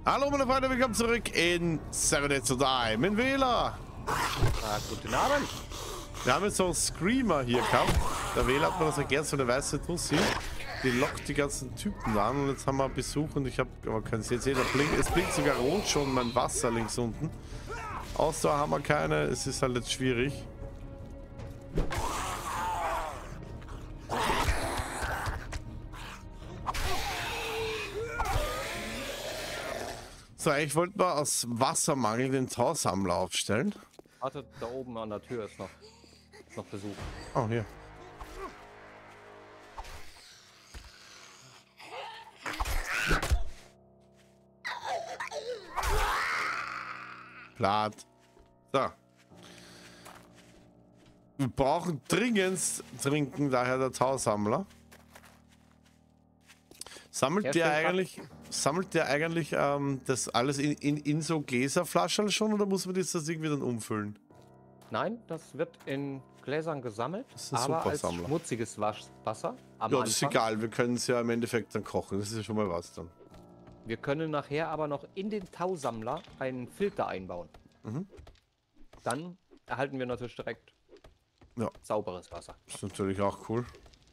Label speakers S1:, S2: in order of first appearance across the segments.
S1: Hallo meine Freunde, willkommen zurück in Seven Days to Die mit Wähler.
S2: Guten Abend.
S1: Wir haben jetzt so einen Screamer hier gehabt. Der Wähler hat mir das erklärt, so eine weiße Tussi. Die lockt die ganzen Typen an und jetzt haben wir Besuch und ich habe, man kann es jetzt sehen, es blinkt sogar rot schon mein Wasser links unten. Ausdauer haben wir keine, es ist halt jetzt schwierig. So, ich wollte mal aus Wassermangel den Tausammler aufstellen.
S2: Warte, da oben an der Tür ist noch Besuch.
S1: Oh, hier. Blatt. So. Wir brauchen dringend trinken, daher der Tausammler. Sammelt der eigentlich das alles in so Gläserflaschen schon oder muss man das irgendwie dann umfüllen?
S2: Nein, das wird in Gläsern gesammelt,
S1: Das ist ein
S2: aber als
S1: Supersammler.
S2: schmutziges Wasser am
S1: Ja, das ist
S2: Anfang.
S1: egal, wir können es ja im Endeffekt dann kochen, das ist ja schon mal was dann.
S2: Wir können nachher aber noch in den Tausammler einen Filter einbauen.
S1: Mhm.
S2: Dann erhalten wir natürlich direkt sauberes Wasser.
S1: Das ist natürlich auch cool.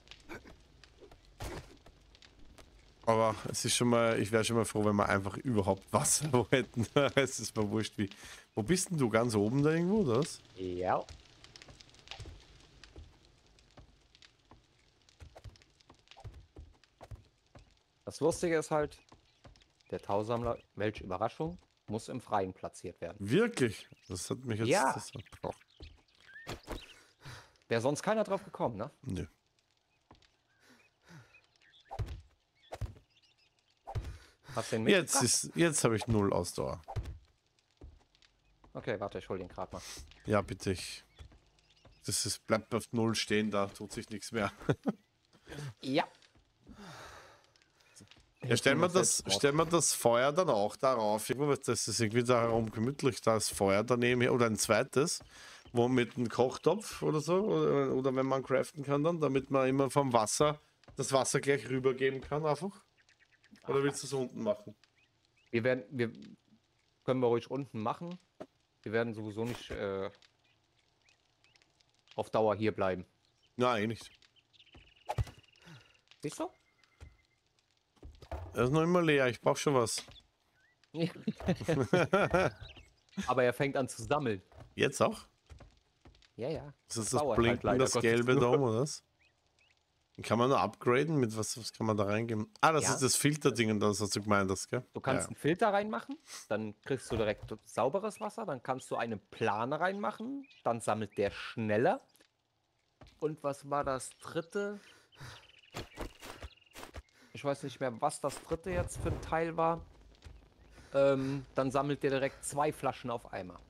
S1: Aber es ist schon mal, ich wäre schon mal froh, wenn wir einfach überhaupt Wasser wo hätten. Es ist mir wurscht wie. Wo bist denn du? Ganz oben da irgendwo, das?
S2: Ja. Das Lustige ist halt, der Tausammler, welche Überraschung, muss im Freien platziert werden.
S1: Wirklich? Das hat mich jetzt.
S2: Ja.
S1: Das
S2: Wäre sonst keiner drauf gekommen, ne?
S1: Nö.
S2: Hast du den mitgebracht?
S1: Jetzt habe ich 0 Ausdauer.
S2: Okay, warte, ich hol den gerade mal.
S1: Ja, bitte. Bleibt auf 0 stehen, da tut sich nichts mehr.
S2: Ja.
S1: Ja, stellen wir das Feuer dann auch darauf. Das ist irgendwie da herum gemütlich, das Feuer daneben oder ein zweites, wo mit einem Kochtopf oder so, oder wenn man craften kann dann, damit man immer vom Wasser das Wasser gleich rübergeben kann einfach. Oder willst du es unten machen?
S2: Wir können wir ruhig unten machen. Wir werden sowieso nicht auf Dauer hier bleiben.
S1: Nein, eh nicht.
S2: Siehst du?
S1: Er ist noch immer leer, ich brauche schon was.
S2: Aber er fängt an zu sammeln.
S1: Jetzt auch?
S2: Ja, ja.
S1: Ist das
S2: dauert halt
S1: Blinken,
S2: leider
S1: das
S2: Gottes
S1: Gelbe
S2: nur.
S1: da oben, oder was? Den kann man nur upgraden, mit was kann man da reingeben? Ah, das
S2: Ja.
S1: ist das Filterding, das hast du gemeint hast, gell?
S2: Du kannst einen Filter reinmachen, dann kriegst du direkt sauberes Wasser, dann kannst du einen Plane reinmachen, dann sammelt der schneller. Und was war das dritte? Ich weiß nicht mehr, was das dritte jetzt für ein Teil war. Dann sammelt der direkt 2 Flaschen auf einmal.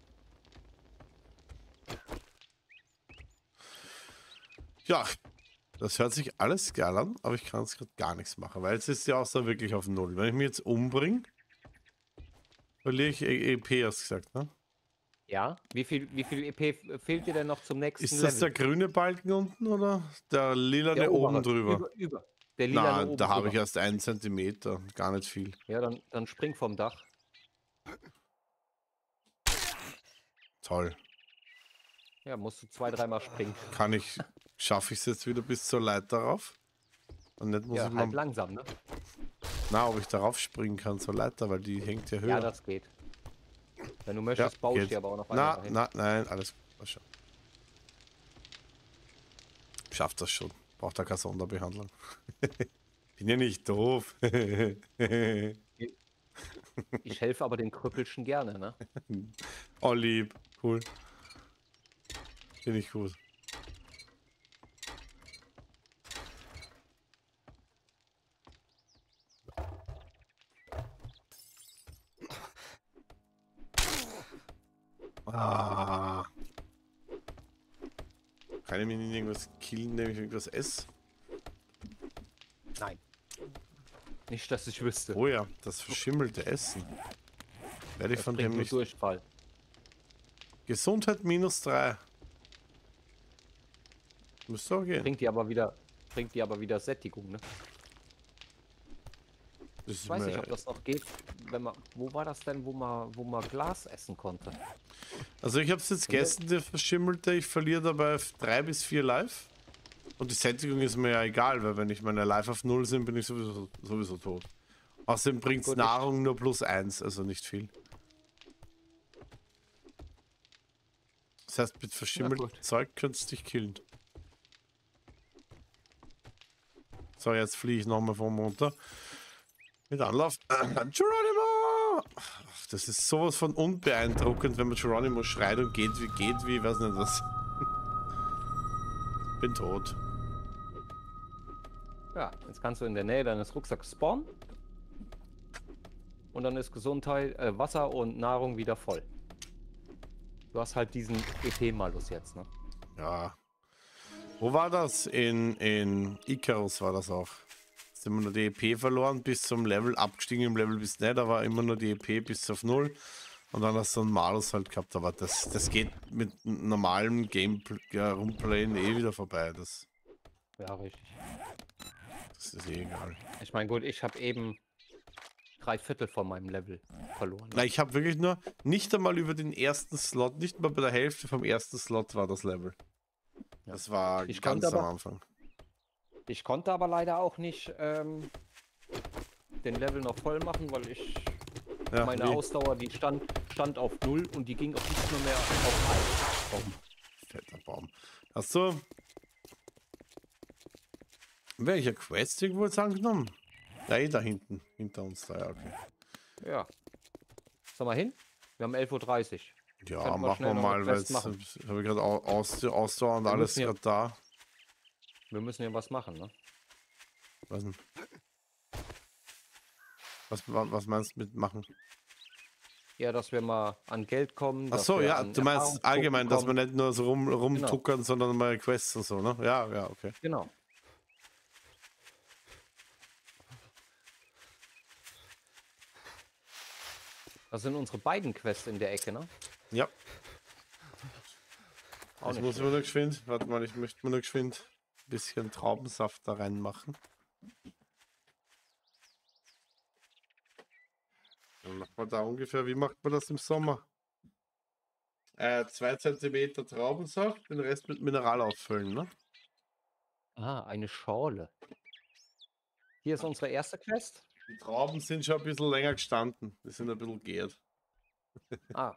S1: Ja, das hört sich alles geil an, aber ich kann es gerade gar nichts machen, weil es ist ja auch so wirklich auf 0. Wenn ich mich jetzt umbringe, verliere ich EP, hast du gesagt, ne?
S2: Ja, wie viel EP fehlt dir denn noch zum nächsten
S1: Ist das der
S2: Level?
S1: grüne Balken unten oder der lilane
S2: Der
S1: oben
S2: obere,
S1: drüber?
S2: über. Der lila
S1: Na,
S2: oben
S1: da habe ich
S2: drüber.
S1: erst 1 Zentimeter, gar nicht viel.
S2: Ja, dann spring vom Dach.
S1: Toll.
S2: Ja, musst du 2, 3 Mal springen.
S1: Schaffe ich es jetzt wieder bis zur Leiter rauf? Und nicht muss
S2: Ja,
S1: ich
S2: halt
S1: mal,
S2: langsam, ne?
S1: na, ob ich darauf springen kann zur Leiter, weil die hängt ja höher.
S2: Ja, das geht. Wenn du möchtest, baue ich
S1: geht.
S2: dir aber auch noch eine dahin.
S1: Nein, alles gut. Schon. Schafft das schon. Braucht da keine Sonderbehandlung. Bin ja nicht doof.
S2: Ich helfe aber den Krüppelchen gerne, ne?
S1: Oh, lieb. Cool. Finde ich gut. Ah. Kann ich mich nicht irgendwas killen, indem ich irgendwas esse?
S2: Nein. Nicht, dass ich wüsste.
S1: Oh ja, das verschimmelte Essen. Werde ich
S2: Das
S1: von
S2: bringt
S1: dem
S2: nur
S1: nicht.
S2: Durchfall.
S1: Gesundheit -3. Müsste auch gehen.
S2: Bringt die aber wieder Sättigung, ne?
S1: Das
S2: Ich
S1: ist
S2: weiß
S1: mir,
S2: nicht, ob das noch geht, wenn man, wo war das denn, wo man Glas essen konnte?
S1: Also ich habe es jetzt gegessen, der verschimmelte. Ich verliere dabei 3 bis 4 Life. Und die Sättigung ist mir ja egal, weil wenn ich meine Life auf 0 sind, bin ich sowieso tot. Außerdem bringt
S2: Gut,
S1: Nahrung nur +1, also nicht viel. Das heißt, mit verschimmeltem Zeug könntest du dich killen. So, jetzt fliege ich nochmal vom runter. Mit Anlauf. Geronimo! Ach, das ist sowas von unbeeindruckend, wenn man Geronimo schreit und geht wie, weiß nicht was. Bin tot.
S2: Ja, jetzt kannst du in der Nähe deines Rucksacks spawnen. Und dann ist Gesundheit, Wasser und Nahrung wieder voll. Du hast halt diesen EP-Malus jetzt, ne?
S1: Ja. Wo war das? In Icarus war das auch. Jetzt haben wir nur die EP verloren bis zum Level, abgestiegen im Level bis nicht, da war immer nur die EP bis auf 0. Und dann hast du einen Malus halt gehabt, aber das geht mit normalem Gameplay eh wieder vorbei. Das
S2: Ja, richtig.
S1: ist eh egal.
S2: Ich meine, gut, ich habe eben 3/4 von meinem Level verloren.
S1: Na, ich habe wirklich nur, nicht einmal über den ersten Slot, nicht mal bei der Hälfte vom ersten Slot war das Level.
S2: Ja.
S1: Das war
S2: Ich
S1: ganz
S2: konnte
S1: am
S2: aber-
S1: Anfang.
S2: Ich konnte aber leider auch nicht den Level noch voll machen, weil ich
S1: Ja,
S2: meine
S1: wie?
S2: Ausdauer, die stand auf 0 und die ging auch nicht mehr auf 1.
S1: Fetter Baum. Hast du welcher Quest irgendwo jetzt angenommen? Ja, eh da hinten. Hinter uns da, ja, okay.
S2: Ja. Sollen wir hin? Wir haben 11:30 Uhr.
S1: Ja,
S2: Könnten wir
S1: machen
S2: schnell
S1: wir
S2: noch eine
S1: mal, weil
S2: Quest
S1: jetzt
S2: machen.
S1: habe ich gerade Ausdauer und
S2: Wir
S1: alles
S2: müssen ja-
S1: gerade da.
S2: Wir müssen ja was machen, ne?
S1: Was denn? Was meinst du mit machen?
S2: Ja, dass wir mal an Geld kommen.
S1: Ach
S2: dass
S1: so,
S2: wir
S1: ja,
S2: an
S1: du meinst
S2: Erfahrungspunkten
S1: allgemein, dass wir
S2: kommen.
S1: nicht nur so rumtuckern, sondern mal Quests und so, ne? Ja, ja, okay.
S2: Genau. Das sind unsere beiden Quests in der Ecke, ne?
S1: Ja,
S2: Auch
S1: ich
S2: nicht
S1: muss
S2: schlecht.
S1: mir nur geschwind, warte mal, ich möchte mir nur geschwind ein bisschen Traubensaft da reinmachen. Dann macht man da ungefähr, wie macht man das im Sommer? 2 Zentimeter Traubensaft, den Rest mit Mineral auffüllen, ne?
S2: Ah, eine Schorle. Hier ist unsere erste Quest.
S1: Die Trauben sind schon ein bisschen länger gestanden, die sind ein bisschen gärt.
S2: Ah.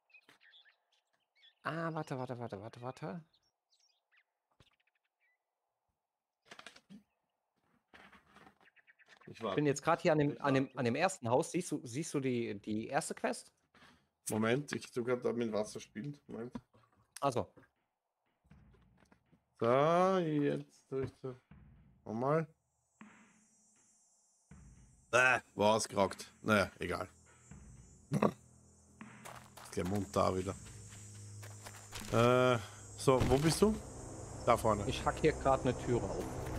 S2: Ah, warte.
S1: Ich
S2: Ich bin jetzt gerade hier an dem ersten Haus. Siehst du die erste Quest?
S1: Moment, ich tue gerade da mit Wasser spielen. Moment.
S2: Also,
S1: So, jetzt tue ich da. Nochmal. War ausgerockt. Naja, egal. Ist der Mund da wieder. So, wo bist du? Da vorne.
S2: ich hack hier gerade eine Türe auf.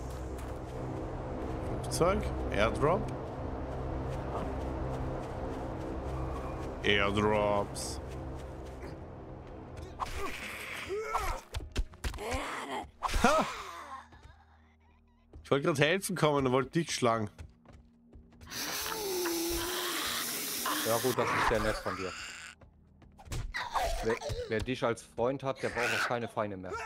S1: Flugzeug, Airdrop. Airdrops. Ha! Ich wollte gerade helfen kommen und wollte dich schlagen.
S2: Ja gut, das ist sehr nett von dir. Wer dich als Freund hat, der braucht auch keine Feinde mehr.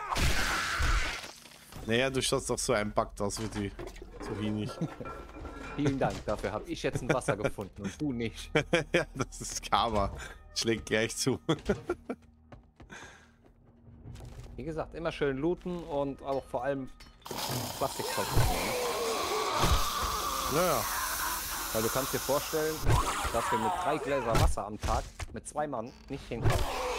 S1: Naja, du schaust doch so einpackt aus wie die Zucchini.
S2: Vielen Dank, dafür habe ich jetzt ein Wasser gefunden und du nicht.
S1: Ja, das ist Karma. Schlägt gleich zu.
S2: Wie gesagt, immer schön looten und auch vor allem Plastikzeug mitnehmen, ne?
S1: Naja.
S2: Weil du kannst dir vorstellen, dass wir mit 3 Gläser Wasser am Tag mit 2 Mann nicht hinkommen.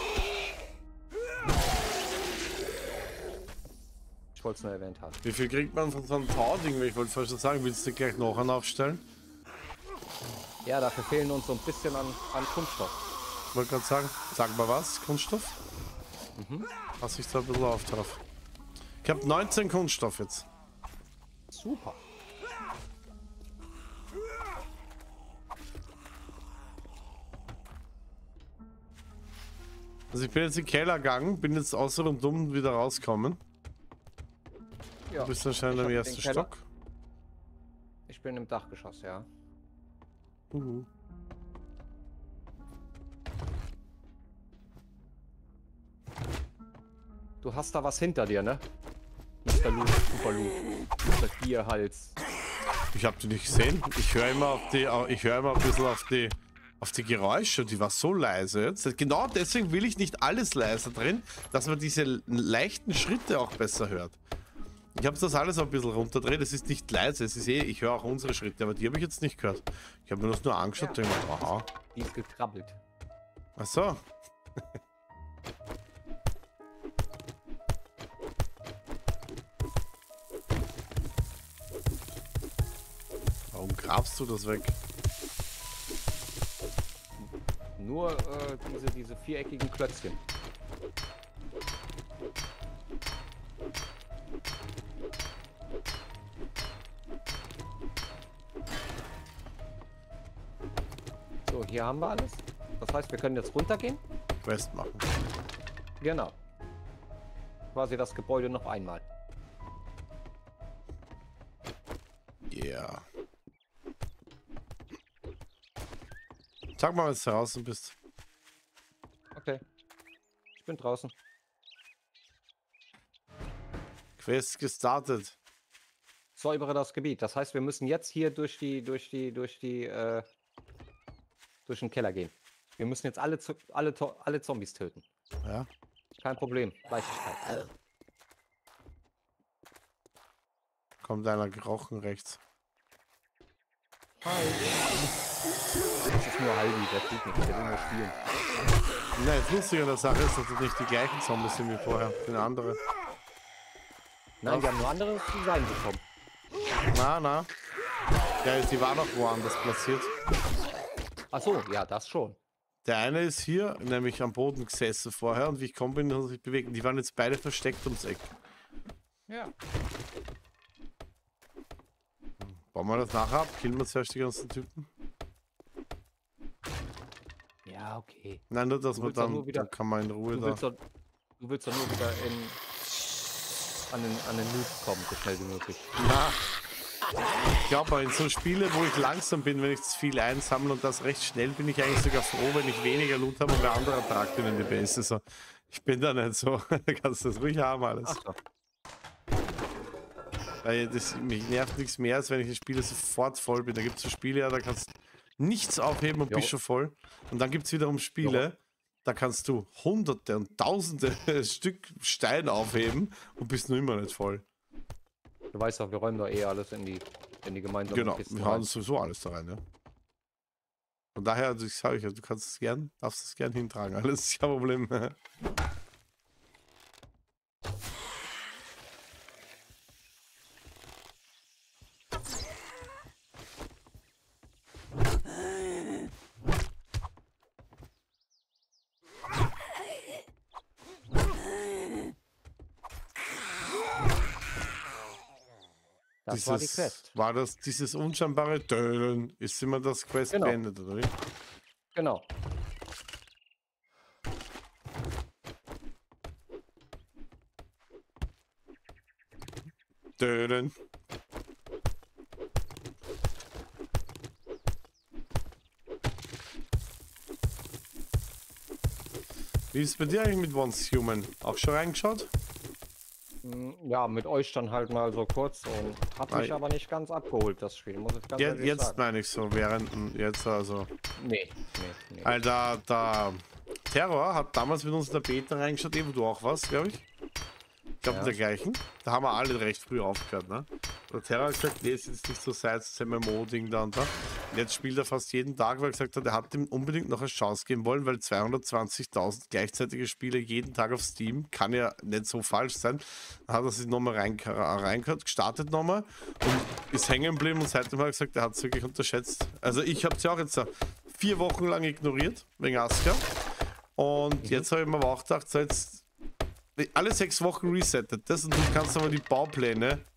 S2: Ich wollte es nur erwähnt haben.
S1: Wie viel kriegt man von so einem Tau-Ding? Ich wollte fast schon sagen, willst du gleich noch einen aufstellen?
S2: Ja, dafür fehlen uns so ein bisschen an Kunststoff.
S1: Ich wollte gerade sagen, sag mal was, Kunststoff? Pass ich da ein bisschen auf drauf. Ich habe 19 Kunststoff jetzt.
S2: Super.
S1: Also ich bin jetzt in den Keller gegangen, bin jetzt außer und dumm wieder rausgekommen.
S2: Ja,
S1: Du bist anscheinend
S2: ich
S1: im
S2: hab
S1: ersten
S2: den Keller.
S1: Stock.
S2: Ich bin im Dachgeschoss, ja. Du hast da was hinter dir, ne? Mr. Loot, Super Loot. Mr. Gierhals.
S1: Ich habe die nicht gesehen. Ich höre immer ein bisschen auf die Geräusche. Die war so leise jetzt. Genau deswegen will ich nicht alles leiser drin, dass man diese leichten Schritte auch besser hört. Ich habe das alles ein bisschen runterdreht. Es ist nicht leise. Es ist ich höre auch unsere Schritte, aber die habe ich jetzt nicht gehört. Ich habe mir das nur angeschaut und gedacht, aha.
S2: Die ist gekrabbelt.
S1: Ach so. Warum grabst du das weg?
S2: Nur diese viereckigen Klötzchen. So, hier haben wir alles. Das heißt, wir können jetzt runtergehen.
S1: Quest machen.
S2: Genau. Quasi das Gebäude noch einmal.
S1: Yeah. Sag mal, wenn du draußen bist.
S2: Okay. Ich bin draußen.
S1: Quest gestartet.
S2: Säubere das Gebiet. Das heißt, wir müssen jetzt hier durch den Keller gehen. Wir müssen jetzt alle Zombies töten.
S1: Ja.
S2: Kein Problem. Leichtigkeit.
S1: Kommt einer gerochen rechts.
S2: Hi. Das ist nur Halbi, der tut nichts, der will nur spielen.
S1: Nein, das Lustige an der Sache ist, dass das nicht die gleichen Zombies sind wie vorher. Das sind andere.
S2: Nein, die haben nur andere Design bekommen.
S1: Na. Ja, die waren noch woanders platziert.
S2: Ach so, ja, das schon.
S1: Der eine ist hier, nämlich am Boden gesessen vorher und wie ich komme, bin, hat sich bewegt. Und die waren jetzt beide versteckt ums Eck.
S2: Ja.
S1: Bauen wir das nachher ab? Killen wir zuerst die ganzen Typen?
S2: Ja, okay.
S1: Nein, nur dass
S2: Du
S1: man
S2: willst doch
S1: dann,
S2: nur wieder-
S1: dann kann man in Ruhe
S2: Du
S1: da.
S2: willst doch nur wieder an den Loot kommen, so schnell wie möglich.
S1: Na, ich glaube, in so Spiele, wo ich langsam bin, wenn ich zu viel einsammle und das recht schnell, bin ich eigentlich sogar froh, wenn ich weniger Loot habe und der andere Tag bin in die Base. So, ich bin da nicht so. Kannst das ruhig haben alles.
S2: Ach so.
S1: Weil mich nervt nichts mehr, als wenn ich die Spiele sofort voll bin. Da gibt es so Spiele, ja, da kannst du nichts aufheben und bist schon voll. Und dann gibt es wiederum Spiele, da kannst du Hunderte und Tausende Stück Stein aufheben und bist nur immer nicht voll.
S2: Du weißt doch, wir räumen doch eh alles in die gemeinsamen
S1: Genau,
S2: Kisten
S1: wir
S2: rein.
S1: hauen sowieso alles da rein, ja. Von daher, also ich sage euch, du kannst es gern, darfst es gern hintragen, alles ist kein Problem.
S2: Das war die Quest.
S1: War das dieses unscheinbare Dönen? Ist immer das Quest
S2: Genau.
S1: beendet, oder wie?
S2: Genau.
S1: Dönen. Wie ist es bei dir eigentlich mit Once Human? Auch schon reingeschaut?
S2: Ja, mit euch dann halt mal so kurz und hat mich
S1: Nein.
S2: aber nicht ganz abgeholt, das Spiel, muss ich ganz ehrlich
S1: Jetzt
S2: sagen.
S1: meine ich so, während jetzt also.
S2: Nee.
S1: Weil der Terror hat damals mit uns in der Beta reingeschaut, wo du auch warst, glaube ich. Ich glaube,
S2: Ja.
S1: der gleichen. Da haben wir alle recht früh aufgehört, ne? Der Terror hat gesagt, nee, ist jetzt nicht so das MMO-Ding da und da. Und jetzt spielt er fast jeden Tag, weil er gesagt hat, er hat ihm unbedingt noch eine Chance geben wollen, weil 220.000 gleichzeitige Spiele jeden Tag auf Steam kann ja nicht so falsch sein. Dann hat er sich nochmal reingehört, gestartet nochmal und ist hängen geblieben und seitdem hat er gesagt, er hat es wirklich unterschätzt. Also ich habe es ja auch jetzt 4 Wochen lang ignoriert, wegen Aska. Und jetzt habe ich mir aber auch gedacht, so jetzt alle 6 Wochen resettet das und du kannst aber die Baupläne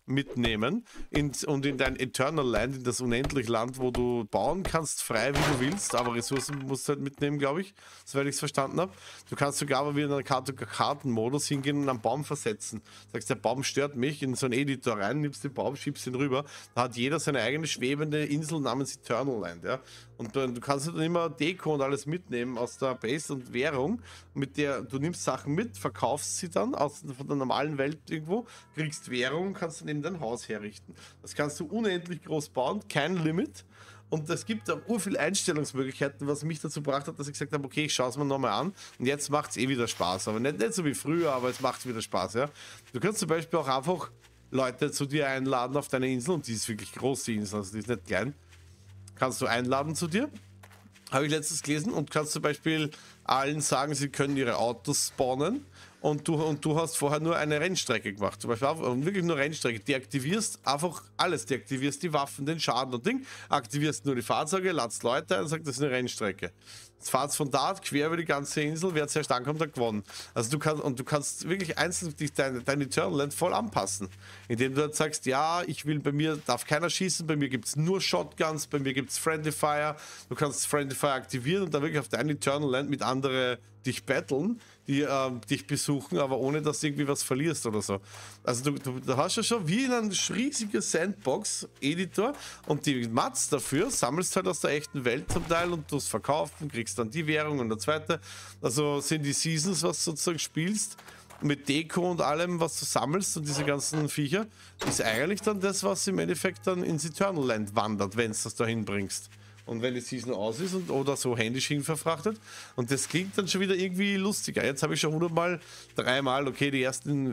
S1: mitnehmen und in dein Eternal Land, in das unendliche Land, wo du bauen kannst, frei wie du willst, aber Ressourcen musst du halt mitnehmen, glaube ich, soweit ich es verstanden habe. Du kannst sogar aber wieder in einen Kartenmodus hingehen und einen Baum versetzen. Sagst, der Baum stört mich, in so einen Editor rein, nimmst den Baum, schiebst ihn rüber. Da hat jeder seine eigene schwebende Insel namens Eternal Land, ja. Und du kannst dann immer Deko und alles mitnehmen aus der Base und Währung, mit der du nimmst Sachen mit, verkaufst sie dann von der normalen Welt irgendwo, kriegst Währung, kannst dann eben dein Haus herrichten. Das kannst du unendlich groß bauen, kein Limit. Und es gibt da urviel Einstellungsmöglichkeiten, was mich dazu gebracht hat, dass ich gesagt habe, okay, ich schaue es mir nochmal an und jetzt macht es eh wieder Spaß. Aber nicht so wie früher, aber es macht wieder Spaß, ja. Du kannst zum Beispiel auch einfach Leute zu dir einladen auf deine Insel und die ist wirklich groß, die Insel, also die ist nicht klein. Kannst du einladen zu dir. Habe ich letztens gelesen und kannst zum Beispiel allen sagen, sie können ihre Autos spawnen und du hast vorher nur eine Rennstrecke gemacht. Zum Beispiel wirklich nur Rennstrecke. Deaktivierst einfach alles. Deaktivierst die Waffen, den Schaden und Ding. Aktivierst nur die Fahrzeuge, ladst Leute ein und sagst, das ist eine Rennstrecke. Jetzt fahrt's von da quer über die ganze Insel, wer zuerst ankommt, hat gewonnen. Also du kannst wirklich einzeln dein Eternal Land voll anpassen. Indem du dann sagst, ja, bei mir darf keiner schießen, bei mir gibt es nur Shotguns, bei mir gibt es Friendly Fire. Du kannst Friendly Fire aktivieren und dann wirklich auf dein Eternal Land mit anderen dich battlen, die dich besuchen, aber ohne dass du irgendwie was verlierst oder so. Also du hast ja schon wie in einem riesigen Sandbox-Editor und die Mats dafür sammelst halt aus der echten Welt zum Teil und du es verkaufen, kriegst dann die Währung und der zweite. Also sind die Seasons, was du sozusagen spielst, mit Deko und allem, was du sammelst und diese ganzen Viecher, ist eigentlich dann das, was im Endeffekt dann ins Eternal Land wandert, wenn du das dahin bringst. Und wenn die Season aus ist oder so händisch hin verfrachtet. Und das klingt dann schon wieder irgendwie lustiger. Jetzt habe ich schon 3-mal, okay, die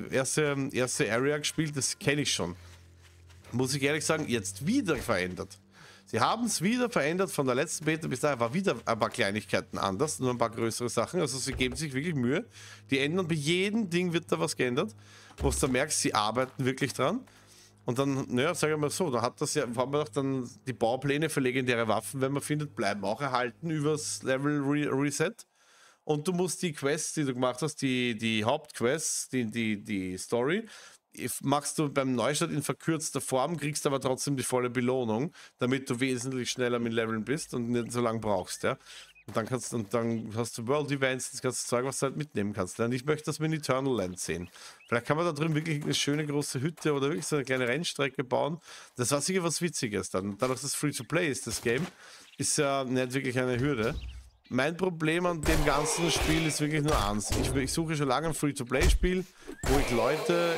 S1: erste Area gespielt, das kenne ich schon. Muss ich ehrlich sagen, jetzt wieder verändert. Sie haben es wieder verändert von der letzten Beta bis dahin, war wieder ein paar Kleinigkeiten anders, nur ein paar größere Sachen. Also sie geben sich wirklich Mühe. Die ändern, bei jedem Ding wird da was geändert, wo du merkst, sie arbeiten wirklich dran. Und dann, naja, sagen wir mal so, da haben wir doch dann die Baupläne für legendäre Waffen, wenn man findet, bleiben auch erhalten übers Level Reset. Und du musst die Quests, die du gemacht hast, die Hauptquests, die Story, machst du beim Neustart in verkürzter Form, kriegst aber trotzdem die volle Belohnung, damit du wesentlich schneller mit Leveln bist und nicht so lange brauchst, ja. Und dann hast du World Events, das ganze Zeug, was du halt mitnehmen kannst. Und ich möchte das mit Eternal Land sehen. Vielleicht kann man da drin wirklich eine schöne große Hütte oder wirklich so eine kleine Rennstrecke bauen. Das war sicher was Witziges dann. Dadurch, dass es Free-to-Play ist, das Game, ist ja nicht wirklich eine Hürde. Mein Problem an dem ganzen Spiel ist wirklich nur eins. Ich suche schon lange ein Free-to-Play-Spiel, wo ich Leute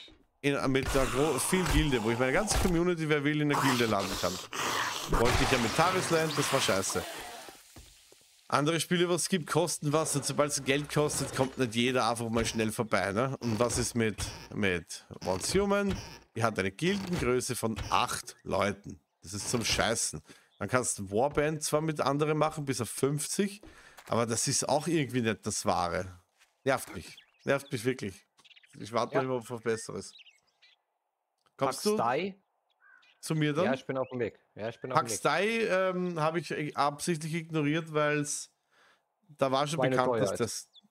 S1: mit viel Gilde, wo ich meine ganze Community, wer will, in der Gilde laden kann. Wollte ich ja mit Tarisland, das war scheiße. Andere Spiele, was es gibt, kosten was. Und sobald es Geld kostet, kommt nicht jeder einfach mal schnell vorbei. Ne? Und was ist mit Once Human? Die hat eine Gildengröße von 8 Leuten. Das ist zum Scheißen. Dann kannst du Warband zwar mit anderen machen, bis auf 50, aber das ist auch irgendwie nicht das Wahre. Nervt mich. Nervt mich wirklich. Ich warte noch immer auf was Besseres. Kommst du zu mir dann?
S2: Ja, ich bin auf dem Weg.
S1: Paxdai habe ich absichtlich ignoriert, weil da war schon bekannt,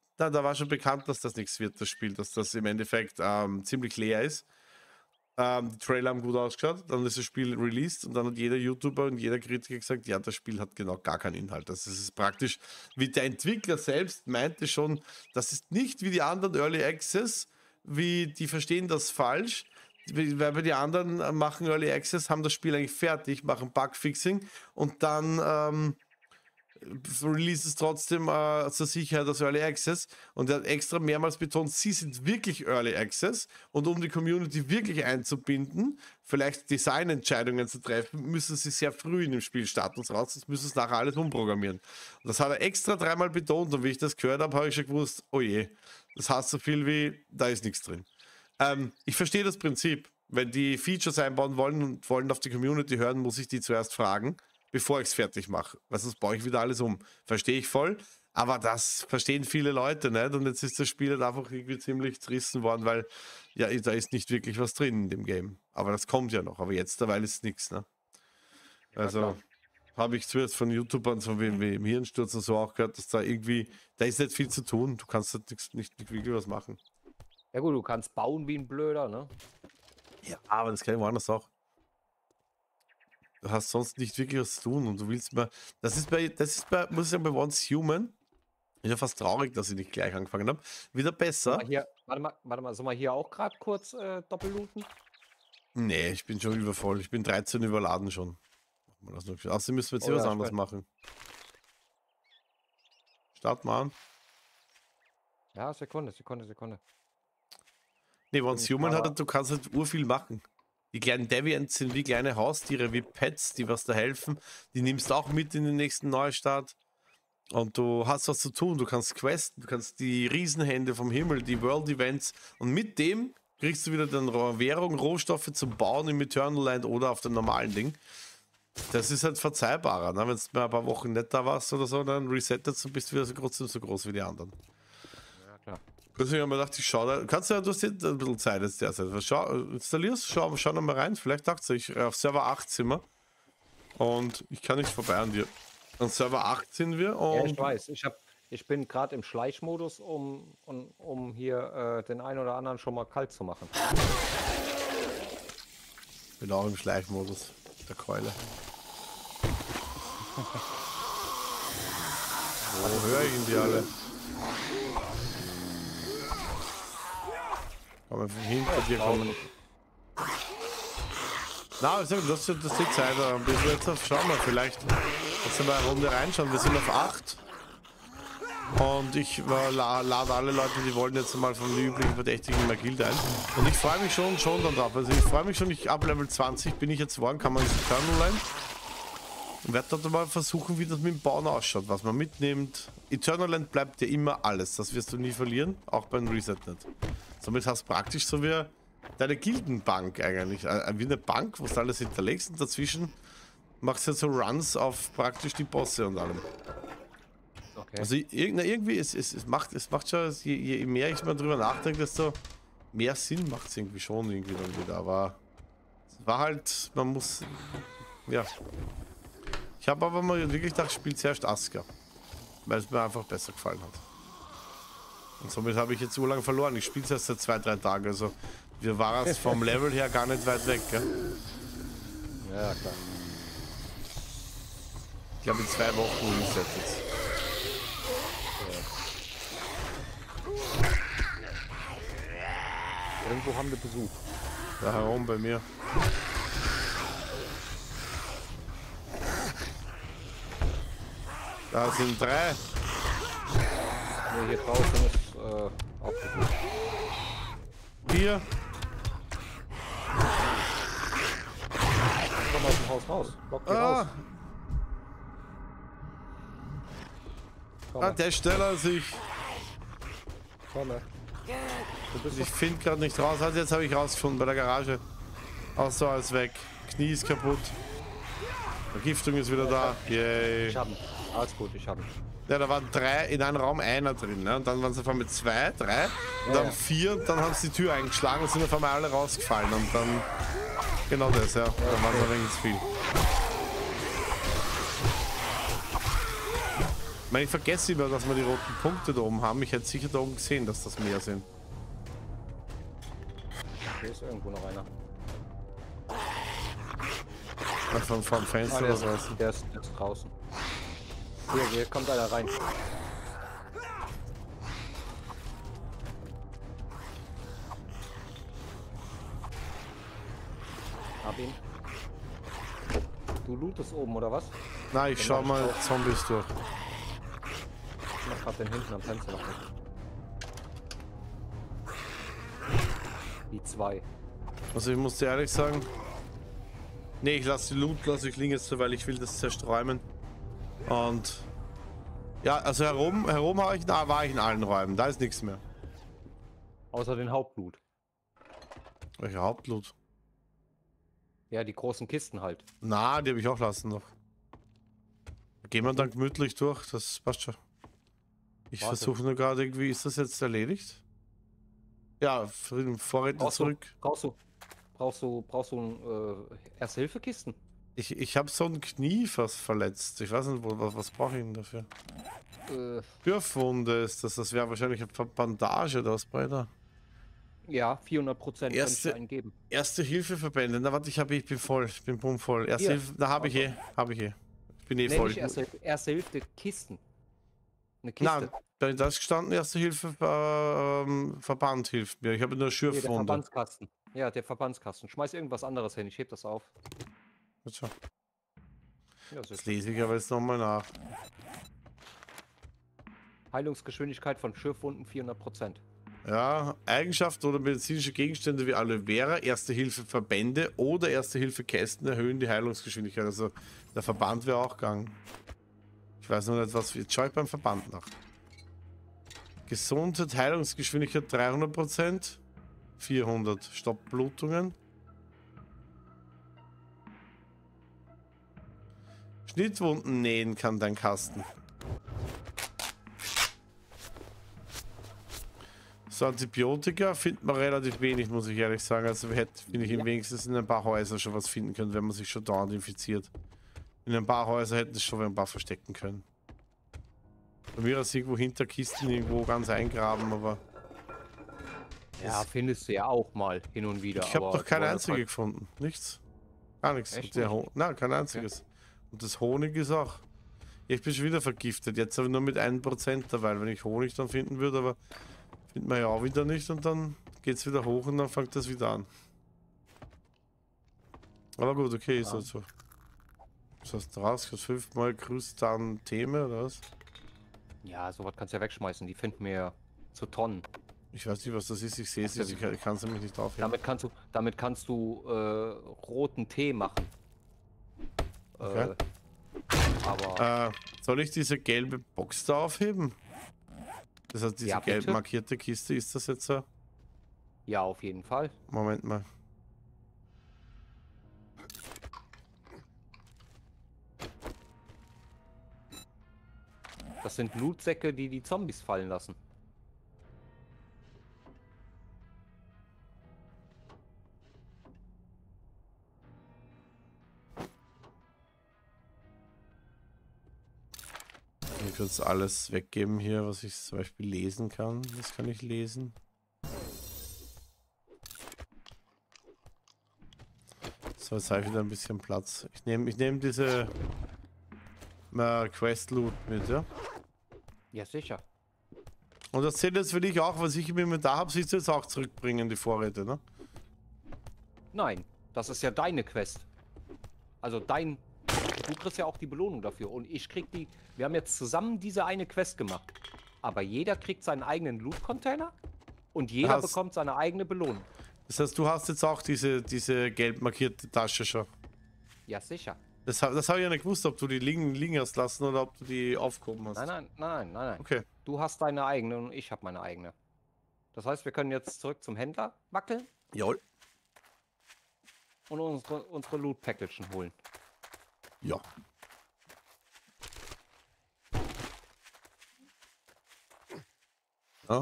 S1: dass das nichts wird, das Spiel, dass das im Endeffekt ziemlich leer ist. Die Trailer haben gut ausgeschaut, dann ist das Spiel released und dann hat jeder YouTuber und jeder Kritiker gesagt, ja, das Spiel hat genau gar keinen Inhalt. Das ist praktisch, wie der Entwickler selbst meinte schon, das ist nicht wie die anderen Early Access, die verstehen das falsch. Weil bei die anderen machen Early Access, haben das Spiel eigentlich fertig, machen Bugfixing und dann release es trotzdem zur Sicherheit als Early Access. Und er hat extra mehrmals betont, sie sind wirklich Early Access und um die Community wirklich einzubinden, vielleicht Designentscheidungen zu treffen, müssen sie sehr früh in dem Spielstatus raus, sonst müssen sie nachher alles umprogrammieren. Und das hat er extra 3-mal betont und wie ich das gehört habe, habe ich schon gewusst, oh je, das heißt so viel wie, da ist nichts drin. Ich verstehe das Prinzip. Wenn die Features einbauen wollen und wollen auf die Community hören, muss ich die zuerst fragen, bevor ich es fertig mache. Weil sonst baue ich wieder alles um. Verstehe ich voll. Aber das verstehen viele Leute nicht. Und jetzt ist das Spiel halt einfach irgendwie ziemlich zerrissen worden, weil ja, da ist nicht wirklich was drin in dem Game. Aber das kommt ja noch. Aber jetzt dabei ist nichts. Ne? Also habe ich zuerst von YouTubern, so wie im Hirnsturz und so auch gehört, dass da irgendwie, da ist nicht viel zu tun. Du kannst halt nicht wirklich was machen.
S2: Ja gut, du kannst bauen wie ein Blöder, ne?
S1: Ja, aber das kann ich woanders auch. Du hast sonst nicht wirklich was zu tun und du willst mal. Das ist bei, muss ich sagen, bei Once Human. Ich bin ja fast traurig, dass ich nicht gleich angefangen habe. Wieder besser.
S2: Hier, warte mal, sollen wir hier auch gerade kurz doppellooten?
S1: Nee, ich bin schon übervoll. Ich bin 13 überladen schon. Außerdem müssen wir jetzt
S2: Oh
S1: hier was
S2: ja,
S1: anderes machen. Start mal an.
S2: Ja, Sekunde.
S1: Nee, Once Human
S2: aber-
S1: hat, du kannst halt urviel machen. Die kleinen Deviants sind wie kleine Haustiere, wie Pets, die was da helfen. Die nimmst du auch mit in den nächsten Neustart. Und du hast was zu tun. Du kannst questen, du kannst die Riesenhände vom Himmel, die World Events. Und mit dem kriegst du wieder dann Währung, Rohstoffe zum Bauen im Eternal Land oder auf dem normalen Ding. Das ist halt verzeihbarer. Ne? Wenn du mal ein paar Wochen nicht da warst oder so, dann resettet und bist wieder trotzdem so groß wie die anderen.
S2: Ja, klar.
S1: Deswegen habe ich mir gedacht, ich schau da. Kannst du ja, du hast jetzt ein bisschen Zeit jetzt derzeit. Installierst, schau noch mal rein. Vielleicht dachte ich, auf Server 8 sind wir. Und ich kann nicht vorbei an dir. An Server 8 sind wir.
S2: Ja,
S1: Und
S2: ich weiß. Ich bin gerade im Schleichmodus, um hier den einen oder anderen schon mal kalt zu machen.
S1: bin auch im Schleichmodus. Der Keule. Wo höre ich ihn die alle? Kann man von hinter dir kommen? Na, ich sag, das ist die Zeit. Ein bisschen jetzt auf, schauen wir vielleicht. Jetzt mal eine Runde reinschauen. Wir sind auf 8. Und ich lade alle Leute, die wollen jetzt mal von den üblichen Verdächtigen in der Guild ein. Und ich freue mich schon dann drauf. Also ich freue mich schon, ab Level 20 bin ich jetzt geworden, kann man ins Eternal Land. Und werde dort mal versuchen, wie das mit dem Bauen ausschaut, was man mitnimmt. Eternal Land bleibt ja immer alles, das wirst du nie verlieren, auch beim Reset nicht. Somit hast du praktisch so wie deine Gildenbank eigentlich, wie eine Bank, wo du alles hinterlegst und dazwischen machst du jetzt so Runs auf praktisch die Bosse und allem.
S2: Okay.
S1: Also irgendwie, es macht schon, je mehr ich mal drüber nachdenke, desto mehr Sinn macht es irgendwie schon irgendwie dann wieder. Aber es war halt, man muss, ja. Ich habe aber mal wirklich gedacht, ich spiele zuerst Aska, weil es mir einfach besser gefallen hat. Und somit habe ich jetzt so lange verloren. Ich spiele es erst seit 2-3 Tagen, also wir waren es vom Level her gar nicht weit weg, gell?
S2: Ja, klar.
S1: Ich glaube in 2 Wochen reset jetzt.
S2: Irgendwo haben wir Besuch.
S1: Da herum bei mir. Da sind 3.
S2: Nee, hier draußen ist auch Besuch.
S1: 4.
S2: Komm aus dem Haus raus. Lock die raus. Komm,
S1: Der ist schneller als ich.
S2: komm. Du bist
S1: Ich finde gerade nicht raus. Also jetzt habe ich rausgefunden bei der Garage. Auch so, alles weg. Knie ist kaputt. Vergiftung ist wieder da. Yay.
S2: Ich hab ihn. Alles gut, ich hab ihn.
S1: Ja, da waren 3 in einem Raum, einer drin. Ne? Und dann waren es auf einmal 2, 3. Und dann 4. Und dann haben sie die Tür eingeschlagen und sind auf einmal alle rausgefallen. Und dann. Genau das, ja. Dann war es ein wenig zu viel. Ich meine, ich vergesse immer, dass wir die roten Punkte da oben haben. Ich hätte sicher da oben gesehen, dass das mehr sind.
S2: Hier ist irgendwo noch einer.
S1: Vom Fenster oder so.
S2: Der ist draußen. Hier kommt einer rein. Hab ihn. Du lootest oben, oder was?
S1: Na, ich schau mal Zombies durch.
S2: Ich mach grad den hinten am Fenster noch nicht. Die 2.
S1: Also ich muss dir ehrlich sagen. Nee, ich lasse die Loot, ich liegen jetzt so, weil ich will das zersträumen. Und ja, also herum war ich in allen Räumen, da ist nichts mehr.
S2: Außer den Hauptloot.
S1: Welcher Hauptloot?
S2: Ja, die großen Kisten halt.
S1: Na, die habe ich auch lassen noch. Gehen wir dann gemütlich durch, das passt schon. Ich
S2: Warte.
S1: versuche nur gerade irgendwie, ist das jetzt erledigt? Ja, Vorräte zurück.
S2: Brauchst du Erste-Hilfe-Kisten?
S1: Ich habe so ein Knie fast verletzt. Ich weiß nicht, was brauche ich denn dafür? Türfwunde ist das. Das wäre wahrscheinlich eine Bandage oder was bei da.
S2: Ja, 400% könnte ich
S1: Erste,
S2: einen geben.
S1: Erste-Hilfe-Verbände. Na warte, ich bin voll. Ich bin bummvoll. Erste
S2: Hier.
S1: Hilfe, da habe ich eh. Habe ich eh. Ich bin eh
S2: Nee,
S1: voll.
S2: nicht erste Hilfe, Kisten. Eine
S1: Na,
S2: Kiste.
S1: da ist gestanden, Erste Hilfe, Verband hilft mir. Ich habe nur
S2: Nee, der
S1: Schürfwunde.
S2: Verbandskasten. Ja, der Verbandskasten. Schmeiß irgendwas anderes hin, ich heb das auf.
S1: So,
S2: Ja,
S1: das lese ich aber jetzt nochmal nach.
S2: Heilungsgeschwindigkeit von Schürfwunden 400%.
S1: Ja, Eigenschaften oder medizinische Gegenstände wie Aloe Vera, Erste-Hilfe-Verbände oder Erste-Hilfe-Kästen erhöhen die Heilungsgeschwindigkeit. Also der Verband wäre auch gegangen. Ich weiß noch nicht, was. Jetzt schaue ich beim Verband nach. Gesundheit, Heilungsgeschwindigkeit 300%. 400. Stoppblutungen. Schnittwunden nähen kann dein Kasten. So, Antibiotika findet man relativ wenig, muss ich ehrlich sagen. Also finde ich, im wenigstens in ein paar Häusern schon was finden können, wenn man sich schon dauernd infiziert. In ein paar Häusern hätten es schon ein paar verstecken können. Bei mir ist irgendwo hinter Kisten irgendwo ganz eingraben, aber...
S2: Ja, findest du ja auch mal hin und wieder.
S1: Ich habe
S2: aber
S1: doch keine
S2: wollen
S1: einzige
S2: halt-
S1: gefunden. Nichts. Gar nichts.
S2: Echt
S1: Und der
S2: nicht?
S1: Nein, kein einziges. Und das Honig ist auch... Ich bin schon wieder vergiftet. Jetzt aber nur mit 1% dabei, wenn ich Honig dann finden würde, aber... Findet man ja auch wieder nicht und dann geht es wieder hoch und dann fängt das wieder an. Aber gut, okay, ist halt so. Was hast du raus? 5-mal Krustan Theme oder was?
S2: Ja, sowas kannst du ja wegschmeißen. Die finden mir zu Tonnen.
S1: Ich weiß nicht, was das ist. Ich sehe es jetzt. Ich kann es nämlich nicht aufheben.
S2: Damit kannst du roten Tee machen.
S1: Okay.
S2: Aber
S1: Soll ich diese gelbe Box da aufheben? Das heißt, diese
S2: Ja,
S1: gelb
S2: bitte.
S1: markierte Kiste, ist das jetzt so?
S2: ja, auf jeden Fall.
S1: Moment mal.
S2: Das sind Lootsäcke, die die Zombies fallen lassen.
S1: Ich kurz alles weggeben hier, was ich zum Beispiel lesen kann. Das kann ich lesen. So, jetzt habe ich wieder ein bisschen Platz. Ich nehm diese Quest Loot mit, ja?
S2: Ja, sicher.
S1: Und das zählt jetzt für dich auch, was ich im Inventar habe, siehst du jetzt auch zurückbringen, die Vorräte, ne?
S2: Nein, das ist ja deine Quest. Also du kriegst ja auch die Belohnung dafür. Und ich krieg die. Wir haben jetzt zusammen diese eine Quest gemacht. Aber jeder kriegt seinen eigenen Loot-Container und jeder bekommt seine eigene Belohnung.
S1: Das heißt, du hast jetzt auch diese gelb markierte Tasche schon.
S2: Ja, sicher.
S1: Das habe ich ja nicht gewusst, ob du die liegen hast lassen oder ob du die aufgehoben hast.
S2: Nein.
S1: Okay.
S2: Du hast deine eigene und ich habe meine eigene. Das heißt, wir können jetzt zurück zum Händler wackeln
S1: Jawohl.
S2: und unsere Loot-Packagen holen.
S1: Ja. Ja.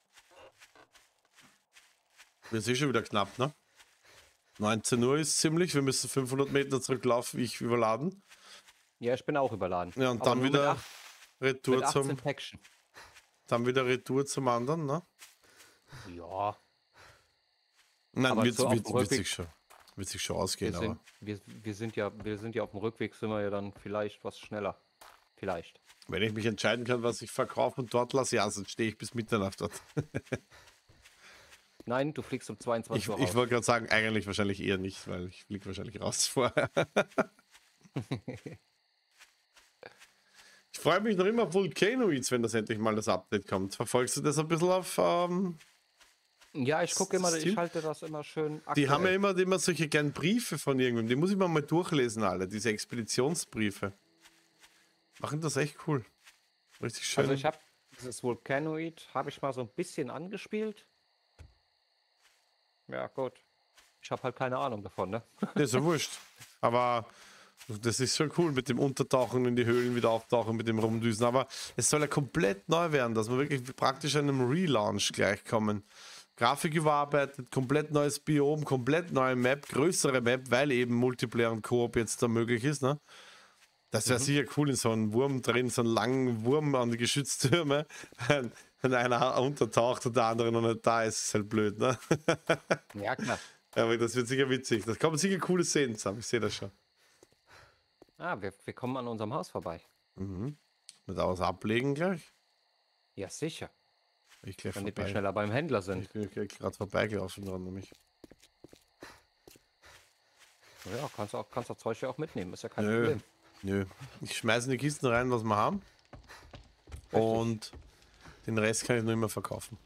S1: Wird eh schon wieder knapp, ne? 19 Uhr ist ziemlich, wir müssen 500 Meter zurücklaufen, ich überladen.
S2: Ja, ich bin auch überladen.
S1: Ja, und
S2: Aber
S1: dann
S2: nur
S1: wieder
S2: mit
S1: Retour
S2: 18 Päckchen.
S1: dann wieder Retour zum anderen, ne?
S2: Ja,
S1: Nein,
S2: Aber
S1: wird
S2: so auf dem
S1: sich schon ausgehen, aber.
S2: wir sind ja auf dem Rückweg, sind wir ja dann vielleicht was schneller. Vielleicht.
S1: Wenn ich mich entscheiden kann, was ich verkaufe und dort lasse, ja, sonst stehe ich bis Mitternacht dort.
S2: Nein, du fliegst um 22
S1: Ich
S2: Uhr raus.
S1: wollte gerade sagen, eigentlich wahrscheinlich eher nicht, weil ich fliege wahrscheinlich raus vorher. Ich freue mich noch immer auf Volcanoids, wenn das endlich mal das Update kommt. Verfolgst du das ein bisschen auf?
S2: Ja, ich gucke immer,
S1: Steam?
S2: ich halte das immer schön aktuell.
S1: Die haben ja immer solche kleinen Briefe von irgendwem. Die muss ich mal durchlesen, alle. Diese Expeditionsbriefe. Machen das echt cool. Richtig schön.
S2: Also ich habe dieses Volcanoid, habe ich mal so ein bisschen angespielt. Ja, gut. Ich habe halt keine Ahnung davon, ne?
S1: Ist ja wurscht. Aber das ist schon cool mit dem Untertauchen in die Höhlen, wieder auftauchen, mit dem Rumdüsen. Aber es soll ja komplett neu werden, dass wir wirklich praktisch einem Relaunch gleich kommen. Grafik überarbeitet, komplett neues Biom, komplett neue Map, größere Map, weil eben Multiplayer und Koop jetzt da möglich ist, ne? Das wäre sicher cool, in so einem Wurm drin, so einen langen Wurm an die Geschütztürme. wenn einer untertaucht und der andere noch nicht da ist, ist halt blöd, ne?
S2: Ja, klar.
S1: Aber das wird sicher witzig. Das kommen sicher coole Szenen zusammen. Ich sehe das schon.
S2: Ah, wir kommen an unserem Haus vorbei.
S1: Mhm. Mit was ablegen gleich?
S2: Ja, sicher.
S1: Ich gleich
S2: Damit wir
S1: vorbei.
S2: schneller beim Händler sind.
S1: Ich bin gerade vorbeigelaufen dran, nämlich.
S2: Ja, kannst das Zeug ja auch mitnehmen, ist ja kein
S1: Nö.
S2: Problem.
S1: Nö. Ich schmeiße in die Kisten rein, was wir haben. Und den Rest kann ich nur immer verkaufen.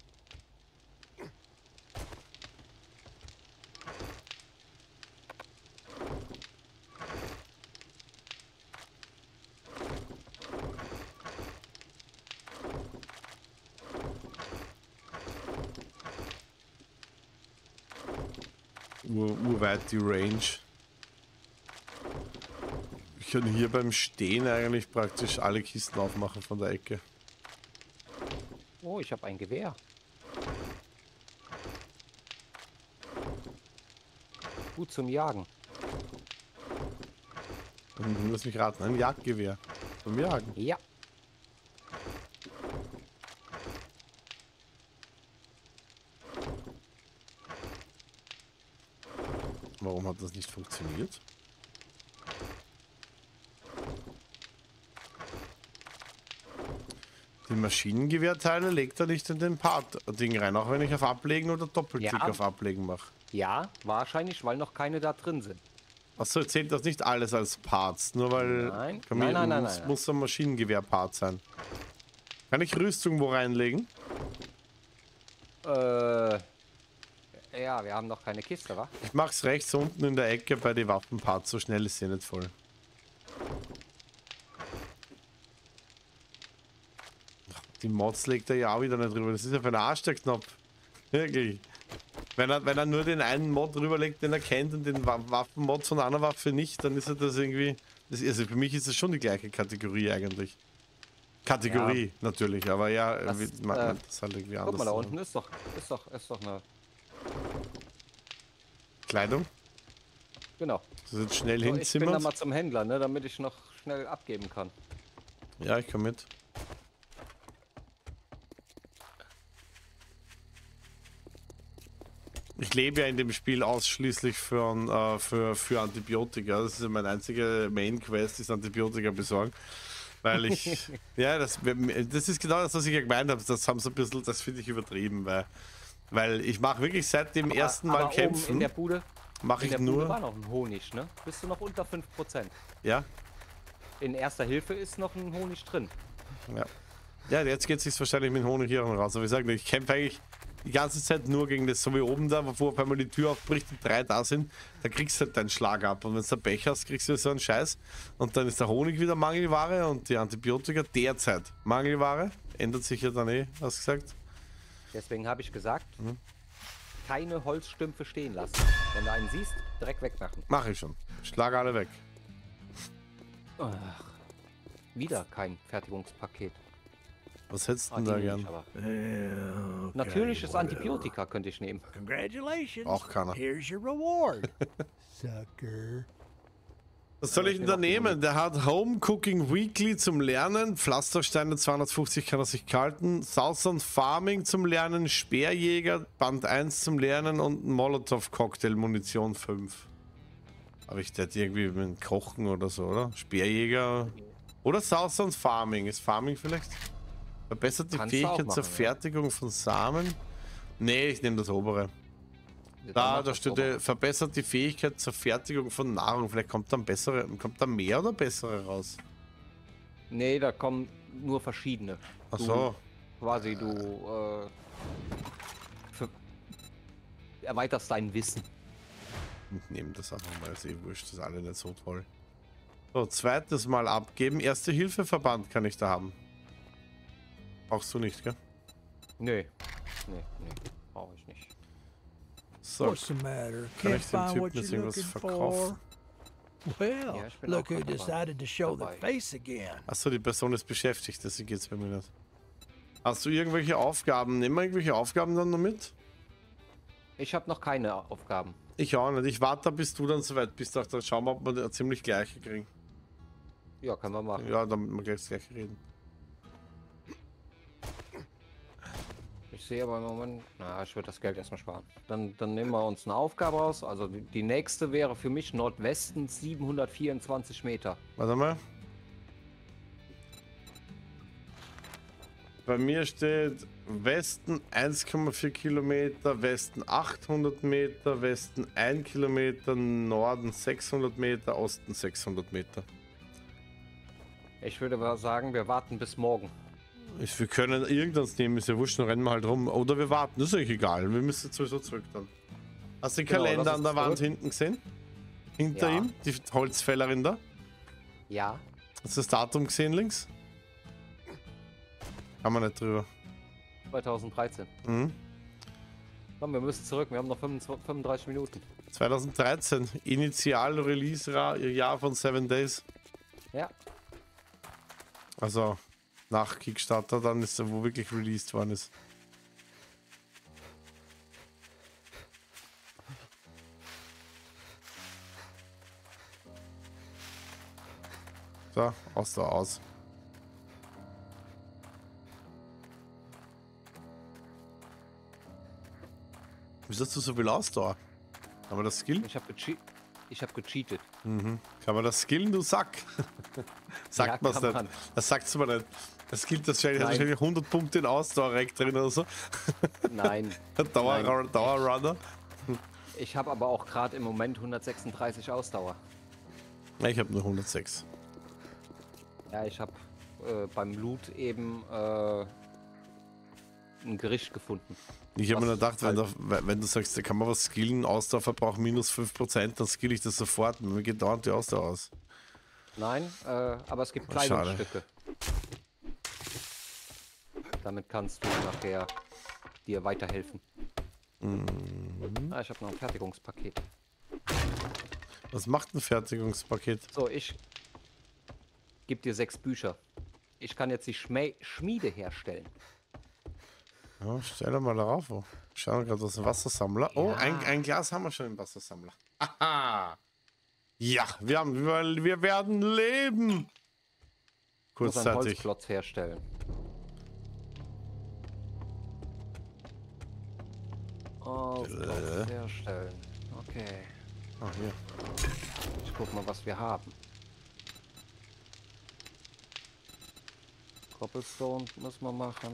S1: Urweit die Range. Ich kann hier beim Stehen eigentlich praktisch alle Kisten aufmachen von der Ecke.
S2: Oh, ich habe ein Gewehr. Gut zum Jagen.
S1: Lass mich raten, ein Jagdgewehr. Zum Jagen.
S2: Ja.
S1: Warum hat das nicht funktioniert? Die Maschinengewehrteile legt er nicht in den Part-Ding rein, auch wenn ich auf Ablegen oder Doppelklick
S2: Ja.
S1: auf Ablegen mache.
S2: Ja, wahrscheinlich, weil noch keine da drin sind.
S1: Achso, zählt das nicht alles als Parts, nur weil
S2: Nein.
S1: kann mir-
S2: Nein.
S1: muss ein Maschinengewehr-Part sein. Kann ich Rüstung wo reinlegen?
S2: Ja, wir haben noch keine Kiste, wa?
S1: Ich mach's rechts unten in der Ecke bei den Waffenparts, so schnell ist sie nicht voll. Die Mods legt er ja auch wieder nicht drüber. Das ist ja für einen Arsch der Knopf. Wirklich. Wenn er nur den einen Mod drüberlegt, den er kennt und den Waffenmod von einer Waffe nicht, dann ist er das irgendwie. Also für mich ist das schon die gleiche Kategorie eigentlich. Kategorie natürlich, aber ja,
S2: Das,
S1: das ist halt irgendwie anders.
S2: Guck mal, da unten ist doch eine.
S1: Kleidung?
S2: Genau.
S1: Das ist jetzt schnell
S2: So, ich bin da
S1: hinzimmern.
S2: mal zum Händler, ne, damit ich noch schnell abgeben kann.
S1: Ja, ich komm mit. Ich lebe ja in dem Spiel ausschließlich für Antibiotika. Das ist ja mein einziger Main-Quest, ist Antibiotika besorgen. Weil ich, ja, das ist genau das, was ich ja gemeint habe. Das haben sie ein bisschen, das finde ich übertrieben, weil ich mache wirklich seit dem ersten Mal
S2: aber oben
S1: kämpfen,
S2: in der Bude,
S1: mache ich
S2: in der Bude
S1: nur,
S2: war noch ein Honig, ne? Bist du noch unter 5%?
S1: ja,
S2: In Erster Hilfe ist noch ein Honig drin.
S1: ja. Ja, jetzt geht es sich wahrscheinlich mit Honig hier raus. Aber ich sage, ich kämpfe eigentlich die ganze Zeit nur gegen das, so wie oben da, wo auf einmal die Tür aufbricht und 3 da sind, da kriegst du halt deinen Schlag ab. Und wenn du Pech hast, kriegst du so einen Scheiß. Und dann ist der Honig wieder Mangelware und die Antibiotika derzeit Mangelware. Ändert sich ja dann hast du gesagt.
S2: Deswegen habe ich gesagt, keine Holzstümpfe stehen lassen. Wenn du einen siehst, direkt wegmachen.
S1: Mache ich schon. Schlag alle weg.
S2: Ach, wieder kein Fertigungspaket.
S1: Was hättest du
S2: Ah,
S1: denn
S2: die
S1: da
S2: nehme ich
S1: gern?
S2: aber.
S3: Okay,
S2: Natürliches Antibiotika könnte ich nehmen.
S3: Congratulations.
S1: Auch keiner.
S3: Here's your reward. Sucker.
S1: Was soll ich denn da
S2: noch die
S1: nehmen? Der hat Home Cooking Weekly zum Lernen, Pflastersteine 250 kann er sich kalten, Southern Farming zum Lernen, Speerjäger Band 1 zum Lernen und Molotov Cocktail Munition 5. Aber ich hätte irgendwie mit Kochen oder so, oder? Speerjäger oder Southern Farming. Ist Farming vielleicht? Verbessert die
S2: Kannst du auch
S1: Fähigkeit zur
S2: machen, ja.
S1: Fertigung von Samen? Nee, ich nehme das obere. Da steht, verbessert die Fähigkeit zur Fertigung von Nahrung. Vielleicht kommt da mehr oder bessere raus?
S2: Nee, da kommen nur verschiedene.
S1: Ach
S2: Du-
S1: so.
S2: Quasi erweiterst dein Wissen.
S1: Ich nehme das einfach mal, ist wurscht, das ist alle nicht so toll. So, zweites Mal abgeben. Erste-Hilfe-Verband kann ich da haben. Brauchst du nicht, gell?
S2: Nee, brauche ich nicht.
S1: So,
S3: What's the matter?
S1: kann
S3: Can't
S1: ich dem
S3: find
S1: Typen
S3: what
S1: jetzt
S3: you're
S1: irgendwas
S3: looking
S1: verkaufen?
S3: for? Well,
S2: Ja, ich bin
S3: look
S2: auch
S3: who
S2: grad dabei.
S3: decided to show the
S2: Dabei.
S3: face again.
S1: Achso, die Person ist beschäftigt, deswegen geht's bei mir nicht. Hast du irgendwelche Aufgaben? Nehmen wir irgendwelche Aufgaben dann noch mit?
S2: Ich habe noch keine Aufgaben.
S1: Ich auch nicht. Ich warte, bis du dann soweit bist. Dann schauen wir, ob wir da ziemlich gleiche kriegen.
S2: Ja, können wir machen.
S1: Ja, damit wir gleich das gleiche reden.
S2: Ich sehe aber im Moment, na, ich würde das Geld erstmal sparen. Dann nehmen wir uns eine Aufgabe aus. Also die nächste wäre für mich Nordwesten 724 Meter.
S1: Warte mal. Bei mir steht Westen 1,4 Kilometer, Westen 800 Meter, Westen 1 Kilometer, Norden 600 Meter, Osten 600 Meter.
S2: Ich würde aber sagen, wir warten bis morgen.
S1: Wir können irgendwas nehmen, ist ja wurscht, dann rennen wir halt rum. Oder wir warten, das ist eigentlich egal. Wir müssen sowieso zurück dann. Hast du den
S2: Genau,
S1: Kalender
S2: lass
S1: an der
S2: uns
S1: Wand
S2: zurück.
S1: hinten gesehen? Hinter
S2: Ja.
S1: ihm, die Holzfällerin da.
S2: Ja.
S1: Hast du das Datum gesehen links? Kann man nicht drüber.
S2: 2013.
S1: Mhm.
S2: Komm, wir müssen zurück. Wir haben noch 35 Minuten.
S1: 2013, Initial-Release-Jahr von 7 Days.
S2: Ja.
S1: Also nach Kickstarter, dann ist er, wo wirklich released worden ist. So, aus. Wieso hast du so viel Ausdauer? Kann man das skillen?
S2: Ich hab gecheatet.
S1: Mhm. Kann man das skillen, du Sack? Sagt
S2: Ja,
S1: man's
S2: kann
S1: nicht.
S2: man.
S1: Das sagt's mir nicht. Das gilt wahrscheinlich,
S2: Nein.
S1: 100 Punkte in Ausdauer drin oder so.
S2: Nein.
S1: Dauerrunner.
S2: Ich habe aber auch gerade im Moment 136 Ausdauer.
S1: Ja, ich habe nur 106.
S2: Ja, ich habe beim Loot eben ein Gericht gefunden.
S1: Ich habe mir
S2: Was
S1: gedacht, wenn du sagst, da kann man was skillen, Ausdauerverbrauch minus 5%, dann skill ich das sofort. Mir geht dauernd die Ausdauer aus.
S2: Nein, aber es gibt
S1: Oh, schade.
S2: Kleidungsstücke. Damit kannst du nachher dir weiterhelfen. Ah, ich habe noch ein Fertigungspaket.
S1: Was macht ein Fertigungspaket?
S2: So, ich gebe dir 6 Bücher. Ich kann jetzt die Schmiede herstellen.
S1: Ja, stell doch mal darauf. Oh. Schauen wir gerade, was ein Wassersammler. Oh,
S2: Ja.
S1: ein Glas haben wir schon im Wassersammler. Aha! Ja, wir werden leben!
S2: Ich muss einen
S1: Kurzzeitig.
S2: Holzklotz herstellen. Holzklotz herstellen. Okay.
S1: Ah, hier.
S2: Ich guck mal, was wir haben. Cobblestone müssen wir machen.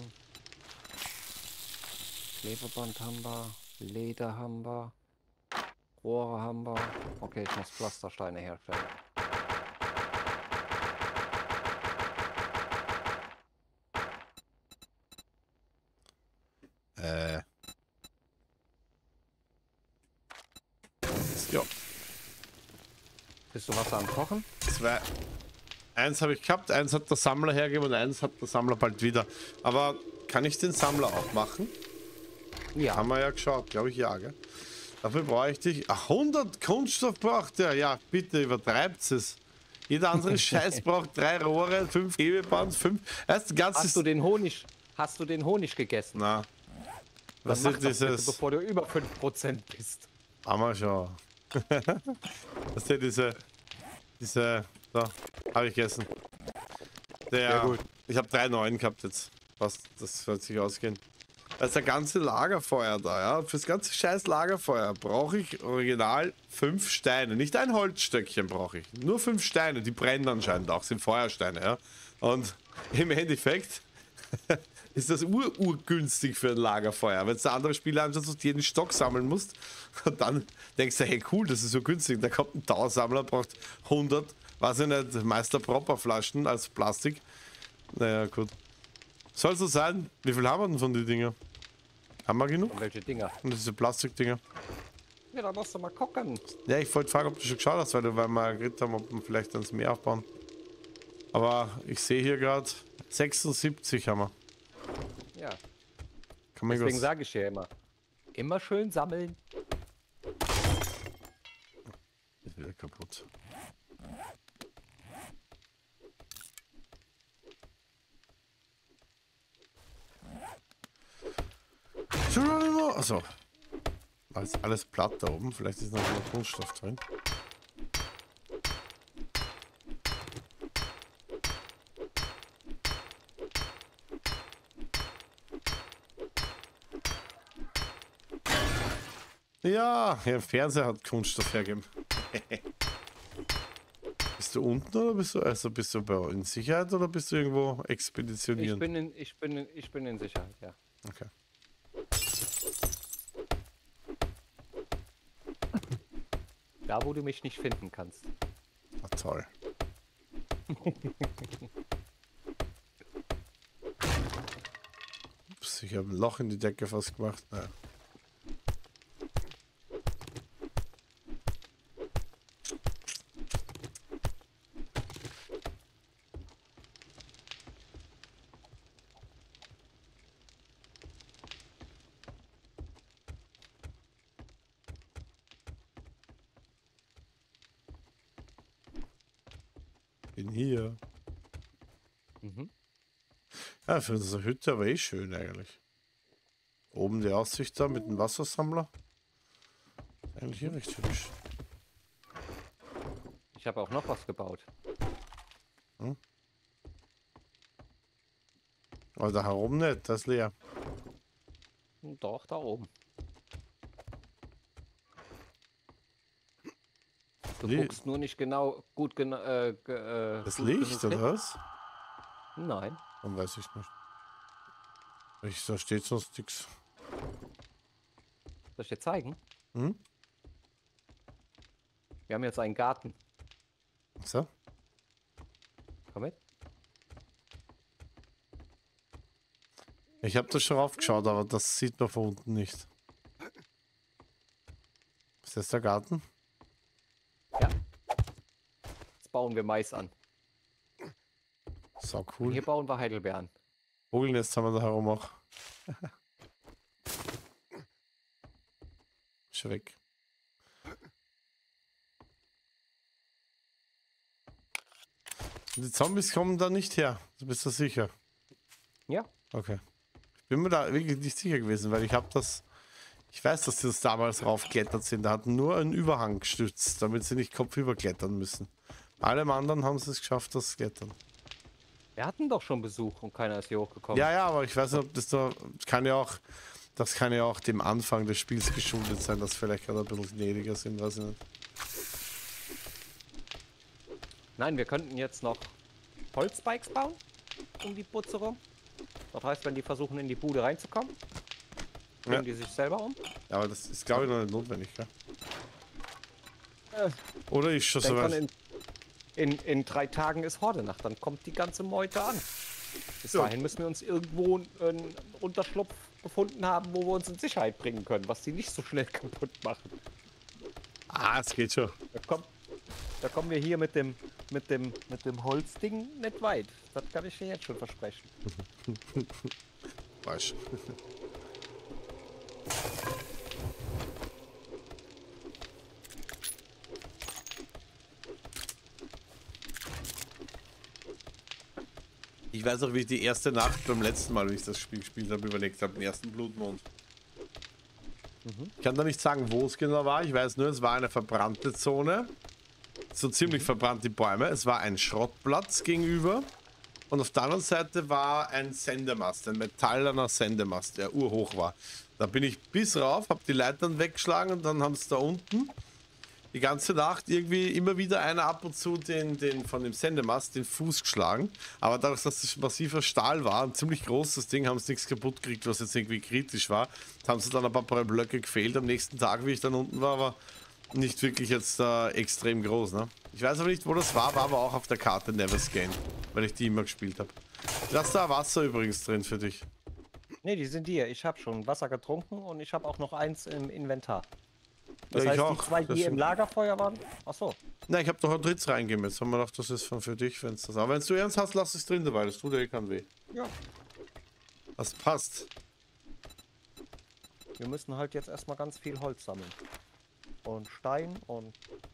S2: Klebeband haben wir. Leder haben wir. Rohre haben wir. Okay, ich muss Pflastersteine herstellen.
S1: Ja,
S2: Bist du Wasser am Kochen?
S1: zwei. Eins habe ich gehabt, eins hat der Sammler hergegeben und eins hat der Sammler bald wieder. Aber kann ich den Sammler auch machen?
S2: Ja.
S1: Haben wir ja geschaut, glaube ich, ja, gell? Dafür bräuchte ich 100 Kunststoff braucht er. Ja, bitte übertreibt es. Jeder andere Scheiß braucht 3 Rohre, 5 Klebeband, 5. Erst ganz
S2: Hast du den Honig gegessen?
S1: Na. Was
S2: Dann mach
S1: ist
S2: das bitte,
S1: dieses?
S2: bevor du über 5% bist.
S1: Haben wir schon. Was ist diese. So, habe ich gegessen.
S2: Sehr gut.
S1: Ich habe 3 neuen gehabt jetzt. Was, das wird sich ausgehen. Da ist der ganze Lagerfeuer da, ja. Fürs ganze scheiß Lagerfeuer brauche ich original 5 Steine. Nicht ein Holzstöckchen brauche ich. Nur 5 Steine, die brennen anscheinend auch, sind Feuersteine, ja. Und im Endeffekt ist das urgünstig für ein Lagerfeuer. Wenn du andere Spiele anschaust, dass du jeden Stock sammeln musst, und dann denkst du, hey cool, das ist so günstig. Da kommt ein Tausammler, braucht 100, weiß ich nicht, Meister Proper Flaschen als Plastik. Naja, gut. Soll so sein. Wie viel haben wir denn von den Dinger? Haben wir genug?
S2: Und welche Dinger?
S1: Und diese Plastikdinger?
S2: Ja, da musst du mal gucken.
S1: Ja, ich wollte fragen, ob du schon geschaut hast, weil wir geredet haben, ob wir vielleicht ans Meer aufbauen. Aber ich sehe hier gerade 76 haben wir.
S2: Ja,
S1: Kann man
S2: deswegen
S1: was...
S2: sage ich ja immer schön sammeln.
S1: Ist wieder kaputt. Achso. Da ist alles platt da oben. Vielleicht ist noch mehr Kunststoff drin. Ja, der Fernseher hat Kunststoff hergegeben. Bist du unten oder bist du in Sicherheit oder bist du irgendwo expeditionieren?
S2: Ich bin in Sicherheit, ja.
S1: Okay.
S2: Da, wo du mich nicht finden kannst.
S1: Ah, toll. Ups, ich habe ein Loch in die Decke fast gemacht. Naja. Bin hier.
S2: Mhm.
S1: Ja, für unsere Hütte aber eh schön eigentlich. Oben die Aussicht da mit dem Wassersammler. Eigentlich hier recht hübsch.
S2: Ich habe auch noch was gebaut.
S1: Aber da herum nicht, das ist leer.
S2: Doch, da oben. Du
S1: Nee.
S2: guckst nur nicht genau gut genug.
S1: Das Licht oder was?
S2: Nein.
S1: Dann weiß ich nicht. Da steht sonst nichts.
S2: Soll ich dir zeigen?
S1: Hm?
S2: Wir haben jetzt einen Garten.
S1: So?
S2: Komm mit.
S1: Ich habe das schon aufgeschaut, aber das sieht man von unten nicht. Ist das der Garten?
S2: Ja. Jetzt bauen wir Mais an.
S1: So
S2: Und
S1: cool.
S2: hier bauen wir Heidelbeeren.
S1: Vogelnest haben wir da herum auch. Schon weg. Die Zombies kommen da nicht her. Du bist da sicher?
S2: Ja.
S1: Okay. Ich bin mir da wirklich nicht sicher gewesen, weil ich habe das. Ich weiß, dass die das damals raufklettert sind. Da hatten nur einen Überhang gestützt, damit sie nicht kopfüber klettern müssen. Alle anderen haben es geschafft, das zu klettern.
S2: Wir hatten doch schon Besuch und keiner ist hier hochgekommen.
S1: Ja, ja, aber ich weiß nicht, ob das da. Das kann ja auch dem Anfang des Spiels geschuldet sein, dass vielleicht gerade ein bisschen gnädiger sind, weiß ich nicht.
S2: Nein, wir könnten jetzt noch Holzspikes bauen um die Butze rum. Das heißt, wenn die versuchen in die Bude reinzukommen, bringen die sich selber um.
S1: Ja, aber das ist, glaube ich, noch nicht notwendig, gell?
S2: Äh,
S1: Oder ist schon
S2: Denk
S1: so
S2: dran,
S1: weit?
S2: in 3 Tagen ist Horde-Nacht, dann kommt die ganze Meute an. Bis
S1: Ja.
S2: dahin müssen wir uns irgendwo einen Unterschlupf gefunden haben, wo wir uns in Sicherheit bringen können, was die nicht so schnell kaputt machen.
S1: Ah, es geht schon.
S2: Da kommen wir hier mit dem Holzding nicht weit. Das kann ich dir jetzt schon versprechen.
S1: Weißt. Ich weiß auch, wie ich die erste Nacht beim letzten Mal, wie ich das Spiel gespielt habe, überlegt habe, den ersten Blutmond. Ich kann da nicht sagen, wo es genau war. Ich weiß nur, es war eine verbrannte Zone. So ziemlich verbrannt die Bäume. Es war ein Schrottplatz gegenüber. Und auf der anderen Seite war ein Sendemast, ein metallerner Sendemast, der urhoch war. Da bin ich bis rauf, habe die Leitern weggeschlagen und dann haben es da unten die ganze Nacht irgendwie immer wieder einer ab und zu den von dem Sendemast den Fuß geschlagen. Aber dadurch, dass das massiver Stahl war, ein ziemlich großes Ding, haben sie nichts kaputt gekriegt, was jetzt irgendwie kritisch war. Da haben sie dann ein paar Blöcke gefehlt. Am nächsten Tag, wie ich dann unten war, war nicht wirklich jetzt extrem groß. Ne? Ich weiß aber nicht, wo das war aber auch auf der Karte Neverscan, weil ich die immer gespielt habe. Lass da Wasser übrigens drin für dich.
S2: Ne, die sind hier. Ich habe schon Wasser getrunken und ich habe auch noch eins im Inventar. Das
S1: Ja, ich
S2: heißt,
S1: auch.
S2: die 2, die
S1: Deswegen-
S2: im Lagerfeuer waren. Achso.
S1: Na, ich habe doch ein drittes reingegeben. Jetzt haben wir gedacht, das ist für dich, wenn es das. Aber wenn du ernst hast, lass es drin dabei. Das tut dir eh keinen weh.
S2: Ja.
S1: Das passt.
S2: Wir müssen halt jetzt erstmal ganz viel Holz sammeln. Und Stein und.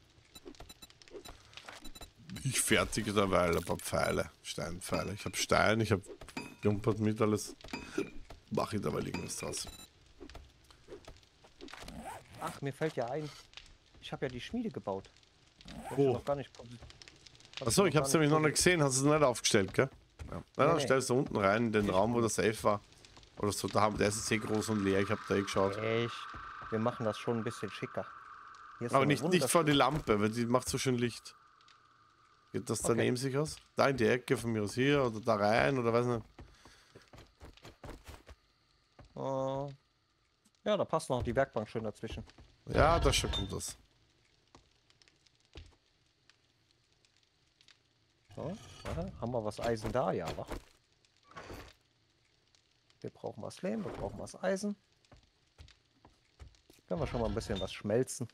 S1: Ich fertige derweil ein paar Pfeile. Steinpfeile. Ich habe Stein, ich habe Jumpert mit alles. Mache ich dabei irgendwas draus.
S2: Ach, mir fällt ja ein. Ich habe ja die Schmiede gebaut. Hab
S1: Wo?
S2: ich noch gar nicht.
S1: Achso, ich habe es nämlich noch nicht gesehen. Hast du es nicht aufgestellt, gell? Ja. Dann
S2: Nee.
S1: stellst du unten rein in den Raum, wo der Safe war. Oder so. Da haben der ist eh groß und leer. Ich habe da eh geschaut.
S2: Echt? Wir machen das schon ein bisschen schicker. Hier ist
S1: Aber
S2: so eine
S1: nicht vor die Lampe, weil die macht so schön Licht. Geht das
S2: Okay.
S1: daneben sich aus? Da in die Ecke von mir aus hier oder da rein oder weiß nicht.
S2: Ja, da passt noch die Werkbank schön dazwischen.
S1: Ja, das schaut gut aus.
S2: So, warte, haben wir was Eisen da? Ja, wa? Wir brauchen was Lehm, wir brauchen was Eisen. Können wir schon mal ein bisschen was schmelzen.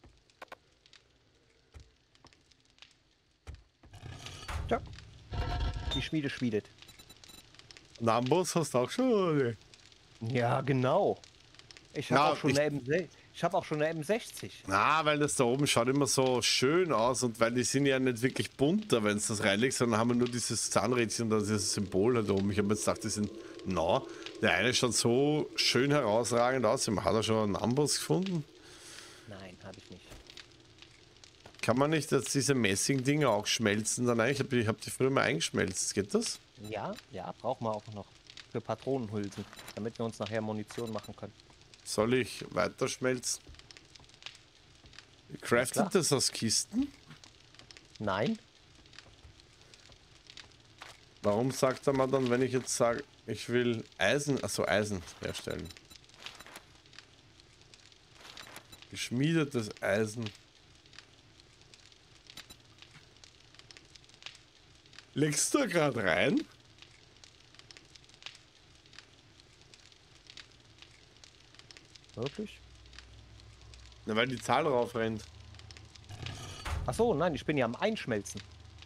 S2: Ja, die Schmiede schmiedet.
S1: Nambos hast du auch schon, oder?
S2: Ja, genau. Ich habe
S1: Na,
S2: auch schon eine M60. Ich habe auch schon eine M60.
S1: Na, weil das da oben schaut immer so schön aus und weil die sind ja nicht wirklich bunter, wenn es das reinlegst, sondern haben wir nur dieses Zahnrädchen und dieses Symbol da oben. Ich habe jetzt gedacht, die sind, na, der eine schaut so schön herausragend aus. Hat er schon einen Amboss gefunden?
S2: Nein, habe ich nicht.
S1: Kann man nicht jetzt diese Messing-Dinger auch schmelzen dann eigentlich? Ich hab die früher mal eingeschmelzt. Geht das?
S2: Ja, ja, brauchen wir auch noch für Patronenhülsen, damit wir uns nachher Munition machen können.
S1: Soll ich weiterschmelzen? Craftet
S2: klar.
S1: das aus Kisten?
S2: Nein,
S1: Warum sagt er mal dann, wenn ich jetzt sage, ich will Eisen, also Eisen herstellen? Geschmiedetes Eisen. Legst du da gerade rein?
S2: wirklich?
S1: Na, weil die Zahl drauf rennt.
S2: Ach so, nein, ich bin ja am Einschmelzen.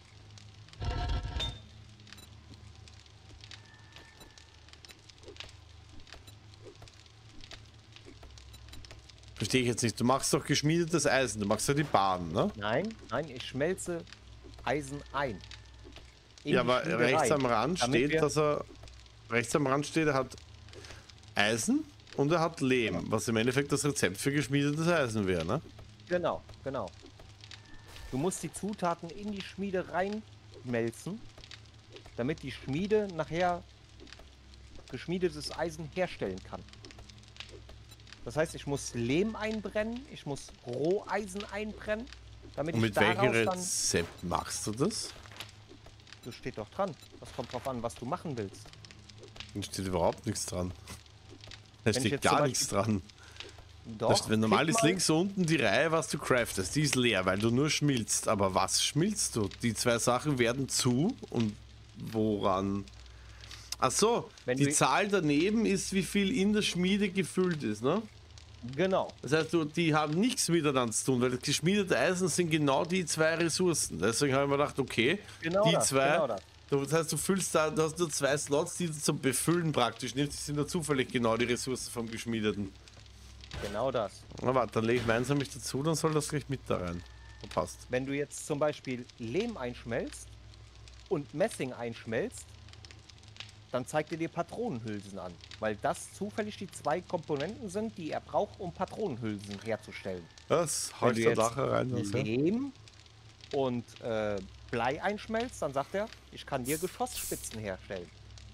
S1: Verstehe ich jetzt nicht. Du machst doch geschmiedetes Eisen. Du machst ja die Bahn, ne?
S2: Nein, nein, ich schmelze Eisen ein. In
S1: Ja,
S2: die
S1: aber
S2: Schmiede
S1: rechts
S2: rein,
S1: am Rand
S2: damit
S1: steht,
S2: wir-
S1: dass er. Rechts am Rand steht, er hat Eisen und er hat Lehm, was im Endeffekt das Rezept für geschmiedetes Eisen wäre, ne?
S2: Genau, genau. Du musst die Zutaten in die Schmiede reinmelzen, damit die Schmiede nachher geschmiedetes Eisen herstellen kann. Das heißt, ich muss Lehm einbrennen, ich muss Roheisen einbrennen, damit
S1: Und
S2: ich
S1: mit welchem
S2: daraus dann...
S1: Rezept machst du das?
S2: Das steht doch dran. Das kommt drauf an, was du machen willst.
S1: Da steht überhaupt nichts dran. Da
S2: Wenn ich
S1: steht
S2: jetzt
S1: gar
S2: zum
S1: nichts dran.
S2: Doch,
S1: Wenn normal
S2: klick
S1: ist
S2: mal.
S1: links unten die Reihe, was du craftest. Die ist leer, weil du nur schmilzt. Aber was schmilzt du? Die zwei Sachen werden zu und woran? Ach so,
S2: Wenn
S1: die
S2: du-
S1: Zahl daneben ist, wie viel in der Schmiede gefüllt ist, ne?
S2: Genau.
S1: Das heißt, die haben nichts miteinander zu tun, weil das geschmiedete Eisen sind genau die zwei Ressourcen. Deswegen habe ich mir gedacht, okay,
S2: Genau
S1: die
S2: das,
S1: zwei.
S2: genau das.
S1: Das heißt, du füllst da, du hast nur zwei Slots, die du zum Befüllen praktisch nimmst. Die sind ja zufällig genau die Ressourcen vom Geschmiedeten.
S2: Genau das.
S1: Na warte, dann lege ich meins nämlich dazu, dann soll das gleich mit da rein. Passt.
S2: Wenn du jetzt zum Beispiel Lehm einschmelzt und Messing einschmelzt, dann zeigt er dir Patronenhülsen an, weil das zufällig die zwei Komponenten sind, die er braucht, um Patronenhülsen herzustellen.
S1: Das
S2: Wenn
S1: haut
S2: du
S1: da
S2: jetzt
S1: nachher rein. Was, ja?
S2: Lehm und Blei einschmelzt, dann sagt er, ich kann dir Geschossspitzen herstellen.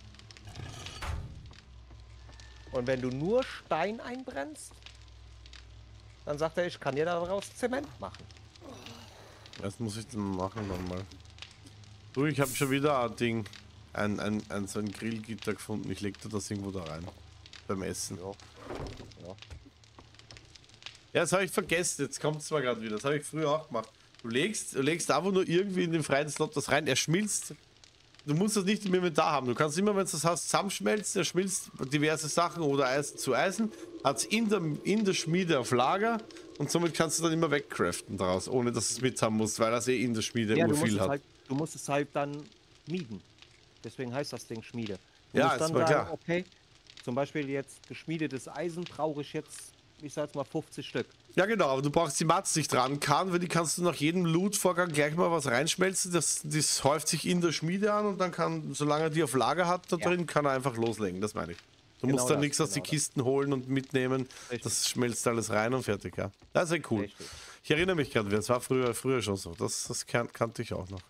S2: Und wenn du nur Stein einbrennst, dann sagt er, ich kann dir daraus Zement machen.
S1: Das muss ich dann machen dann mal. Du, ich habe schon wieder ein Ding, so ein Grillgitter gefunden. Ich leg da das irgendwo da rein. Beim Essen.
S2: Ja. Ja.
S1: Ja, das habe ich vergessen. Jetzt kommt es mal gerade wieder. Das habe ich früher auch gemacht. Du legst einfach nur irgendwie in den freien Slot das rein. Er schmilzt. Du musst das nicht im Inventar haben. Du kannst immer, wenn du das hast, zusammenschmelzen. Er schmilzt diverse Sachen oder Eisen zu Eisen. Hat es in der Schmiede auf Lager. Und somit kannst du dann immer wegcraften daraus, ohne dass du es mit haben musst, weil das eh in der Schmiede
S2: Ja,
S1: immer viel hat.
S2: du musst es halt dann schmieden. Deswegen heißt das Ding Schmiede. Du
S1: Ja,
S2: musst
S1: ist
S2: dann
S1: mir
S2: sagen,
S1: klar.
S2: okay, zum Beispiel jetzt geschmiedetes Eisen brauche ich jetzt, ich sag jetzt mal 50 Stück.
S1: Ja genau, aber du brauchst die Mats nicht dran kann, weil die kannst du nach jedem Loot-Vorgang gleich mal was reinschmelzen. Das häuft sich in der Schmiede an und dann kann, solange er die auf Lager hat, da
S2: Ja.
S1: drin kann er einfach loslegen, das meine ich. Du
S2: Genau
S1: musst da
S2: das,
S1: nichts aus
S2: genau
S1: die Kisten holen und mitnehmen.
S2: Richtig.
S1: Das schmelzt alles rein und fertig, ja. Das ist ja cool.
S2: Richtig.
S1: Ich erinnere mich gerade, das war früher schon so. Das kannte ich auch noch.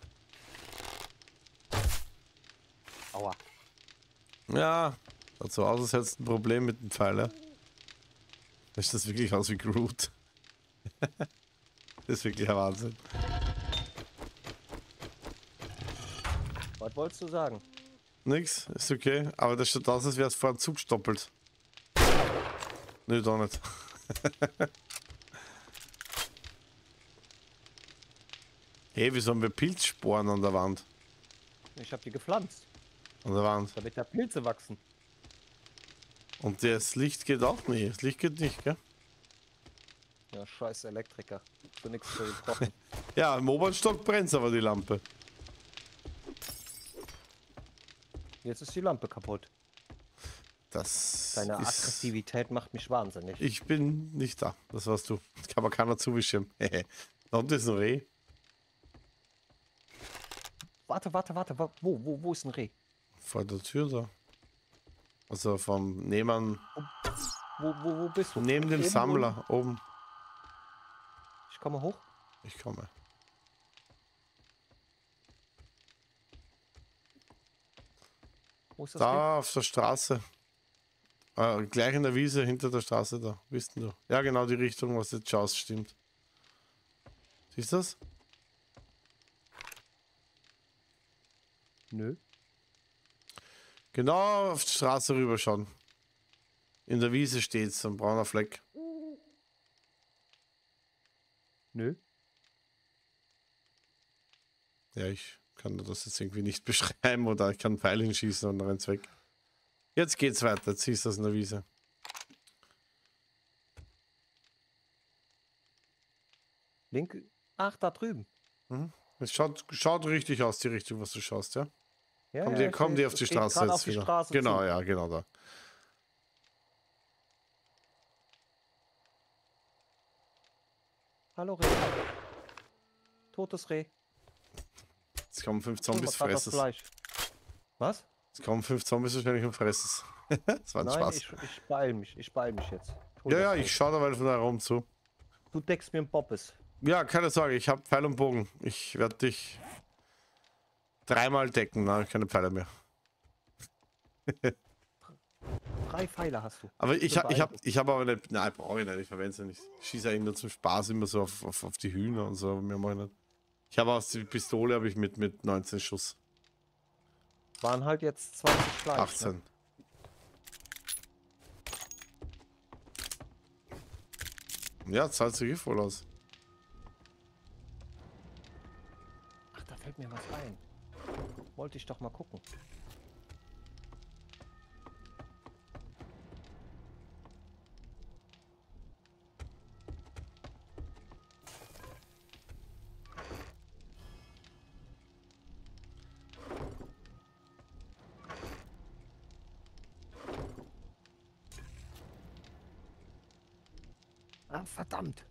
S2: Aua.
S1: Ja, dazu aus, als hättest du ein Problem mit dem Pfeiler. Ist das wirklich aus wie Groot? Das ist wirklich ein Wahnsinn.
S2: Was wolltest du sagen?
S1: Nix, ist okay. Aber das schaut aus, als wäre es vorher zugestoppelt. Nö, doch nicht. Hey, wieso haben wir Pilzsporen an der Wand?
S2: Ich habe die gepflanzt,
S1: An der Wand.
S2: damit da Pilze wachsen.
S1: Und das Licht geht auch nicht. Das Licht geht nicht, gell?
S2: Ja, scheiß Elektriker. Für nichts zu gebrochen.
S1: Ja, im oberen Stock brennt aber die Lampe.
S2: Jetzt ist die Lampe kaputt.
S1: Das
S2: Deine
S1: ist...
S2: Aggressivität macht mich wahnsinnig.
S1: Ich bin nicht da. Das warst du. Das kann man keiner zuwischen. Da unten ist ein Reh.
S2: Warte. Wo ist ein Reh?
S1: Vor der Tür da. Also vom Nehmen.
S2: Wo bist du?
S1: Neben dem
S2: Oben,
S1: Sammler. Oben.
S2: unten? Ich komme hoch.
S1: Ich komme.
S2: Wo ist das Reh?
S1: Da auf der Straße. Gleich in der Wiese hinter der Straße da. Wisst du? Ja, genau die Richtung, was jetzt schaust, stimmt. Siehst du das?
S2: Nö.
S1: Genau auf die Straße rüber schauen. In der Wiese steht so ein brauner Fleck.
S2: Nö.
S1: Ja, ich kann das jetzt irgendwie nicht beschreiben oder ich kann einen Pfeil hinschießen und dann rennt's weg. Jetzt geht's weiter. Jetzt siehst du das in der Wiese.
S2: Link. Ach, da drüben.
S1: Es schaut richtig aus, die Richtung, was du schaust, ja?
S2: Ja,
S1: Komm
S2: ich
S1: dir auf die
S2: geh
S1: Straße
S2: grad
S1: jetzt
S2: auf die
S1: wieder.
S2: Straße
S1: Genau,
S2: zu.
S1: ja, genau da.
S2: Hallo Reh. Totes Reh.
S1: Jetzt kommen 5
S2: Guck mal,
S1: Zombies,
S2: grad das
S1: fress es.
S2: Fleisch. Was?
S1: Jetzt kommen 5 Zombies wahrscheinlich und fress es. Das war ein
S2: Nein,
S1: Spaß.
S2: ich beeil mich. Ich beeil mich jetzt. Tu
S1: Ja,
S2: das
S1: ja,
S2: nicht.
S1: ich schaue da mal von da rum zu.
S2: Du deckst mir einen Bobbes.
S1: Ja, keine Sorge, ich habe Pfeil und Bogen. Ich werde dich 3-mal decken, na, keine Pfeile mehr.
S2: 3 Pfeile hast du.
S1: Aber ich
S2: Beeil
S1: hab aber nicht. Nein, brauche ich nicht, ich verwende sie nicht. Ich schieße eigentlich nur zum Spaß immer so auf die Hühner und so. Mehr mache ich nicht. Ich habe aus der Pistole habe ich mit 19 Schuss.
S2: Waren halt jetzt 20 Fleisch. Ne?
S1: 18. Ja, zahlt sich voll aus.
S2: Ach, da fällt mir was ein. Wollte ich doch mal gucken. Ah, verdammt.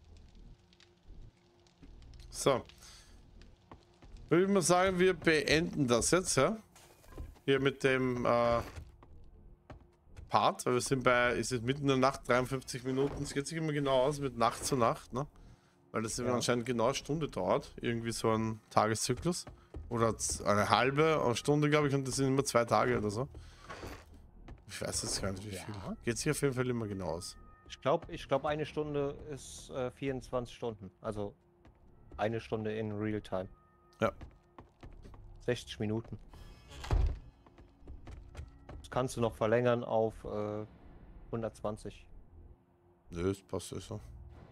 S1: So. Würde ich mal sagen, wir beenden das jetzt, ja? Hier mit dem Part, weil wir sind ist jetzt mitten in der Nacht, 53 Minuten. Es geht sich immer genau aus mit Nacht zu Nacht, ne? Weil das immer anscheinend genau eine Stunde dauert. Irgendwie so ein Tageszyklus. Oder eine halbe Stunde, glaube ich, und das sind immer 2 Tage oder so. Ich weiß jetzt gar nicht, wie viel. Geht sich auf jeden Fall immer genau aus.
S2: Ich glaube, eine Stunde ist 24 Stunden. Also eine Stunde in Realtime.
S1: Ja.
S2: 60 Minuten. Das kannst du noch verlängern auf 120.
S1: Nö, das passt ja so.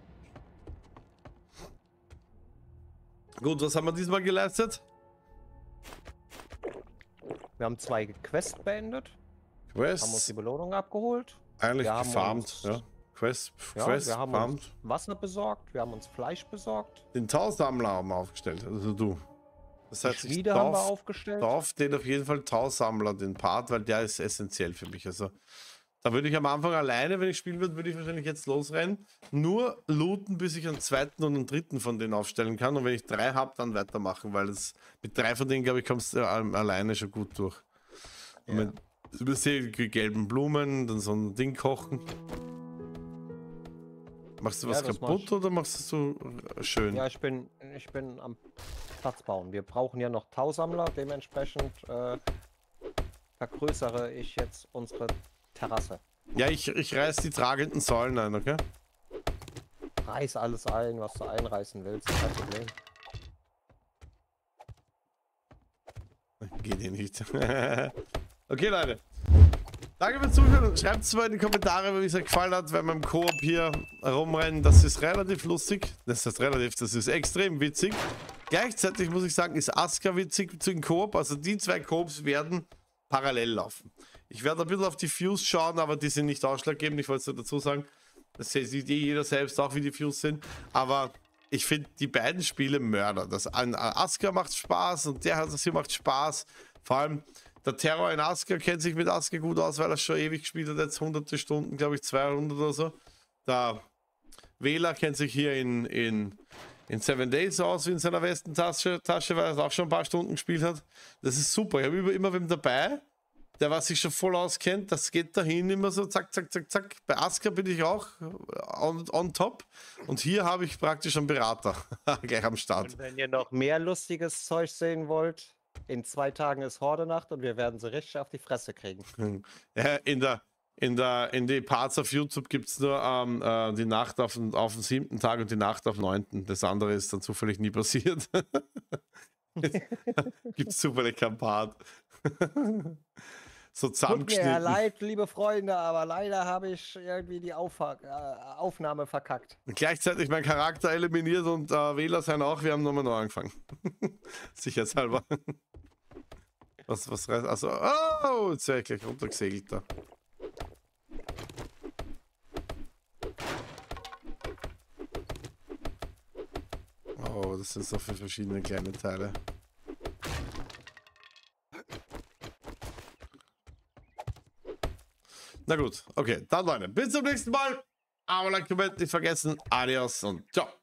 S1: Gut, was haben wir diesmal geleistet?
S2: Wir haben 2 Quests beendet. Haben uns die
S1: Quest,
S2: Belohnung abgeholt.
S1: eigentlich
S2: wir haben
S1: gefarmt,
S2: uns-
S1: ja. Quest,
S2: Ja,
S1: Quest,
S2: wir haben
S1: farmt.
S2: uns Wasser besorgt. Wir haben uns Fleisch besorgt.
S1: Den Tausammler haben wir aufgestellt, also du. Das
S2: Die
S1: heißt, ich
S2: Schmiede haben wir
S1: darf
S2: aufgestellt.
S1: den auf jeden Fall Tausammler, den Part, weil der ist essentiell für mich. Also da würde ich am Anfang alleine, wenn ich spielen würde, würde ich wahrscheinlich jetzt losrennen. Nur looten, bis ich einen 2. und einen 3. von denen aufstellen kann. Und wenn ich 3 habe, dann weitermachen, weil das mit 3 von denen, glaube ich, kommst du alleine schon gut durch. Und mit die gelben Blumen, dann so ein Ding kochen. Machst du was
S2: Ja, das mach
S1: kaputt
S2: ich.
S1: oder machst du so schön?
S2: Ja, ich bin am Platz bauen. Wir brauchen ja noch Tausammler. Dementsprechend vergrößere ich jetzt unsere Terrasse.
S1: Ja, ich reiß die tragenden Säulen ein, okay?
S2: Reiß alles ein, was du einreißen willst. Kein Problem.
S1: Geht eh nicht. Okay, Leute. Danke fürs Zuschauen. Schreibt es mal in die Kommentare, wie es euch gefallen hat, wenn wir im Koop hier rumrennen. Das ist relativ lustig. Das ist relativ, das ist extrem witzig. Gleichzeitig muss ich sagen, ist Aska witzig zu den Koop. Also die zwei Koops werden parallel laufen. Ich werde ein bisschen auf die Views schauen, aber die sind nicht ausschlaggebend. Ich wollte es nur dazu sagen. Das sieht jeder selbst auch, wie die Views sind. Aber ich finde die beiden Spiele Mörder. Das an Aska macht Spaß und das hier macht Spaß. Vor allem der Terror in Aska kennt sich mit Aska gut aus, weil er schon ewig gespielt hat, jetzt hunderte Stunden, glaube ich 200 oder so. Der Wähler kennt sich hier in 7 Days aus wie in seiner Westentasche, weil er auch schon ein paar Stunden gespielt hat. Das ist super. Ich habe immer wem dabei, der was sich schon voll auskennt. Das geht dahin immer so zack, zack, zack, zack. Bei Aska bin ich auch on top. Und hier habe ich praktisch einen Berater gleich am Start.
S2: Und wenn ihr noch mehr lustiges Zeug sehen wollt, in 2 Tagen ist Horde-Nacht und wir werden sie richtig auf die Fresse kriegen.
S1: Ja, in die Parts auf YouTube gibt es nur die Nacht auf den 7. Tag und die Nacht auf den 9. Das andere ist dann zufällig nie passiert. Gibt es zufällig kein Part. So
S2: Tut mir
S1: zusammengeschnitten.
S2: ja leid, liebe Freunde, aber leider habe ich irgendwie die Aufnahme verkackt.
S1: Und gleichzeitig mein Charakter eliminiert und Wähler sein auch. Wir haben nochmal neu angefangen. Sicherheitshalber. Was reißt? Also, oh, jetzt wäre ich gleich runtergesegelt da. Oh, das sind so viele verschiedene kleine Teile. Na gut, okay, dann Leute, bis zum nächsten Mal. Aber like, Comment nicht vergessen. Adios und ciao.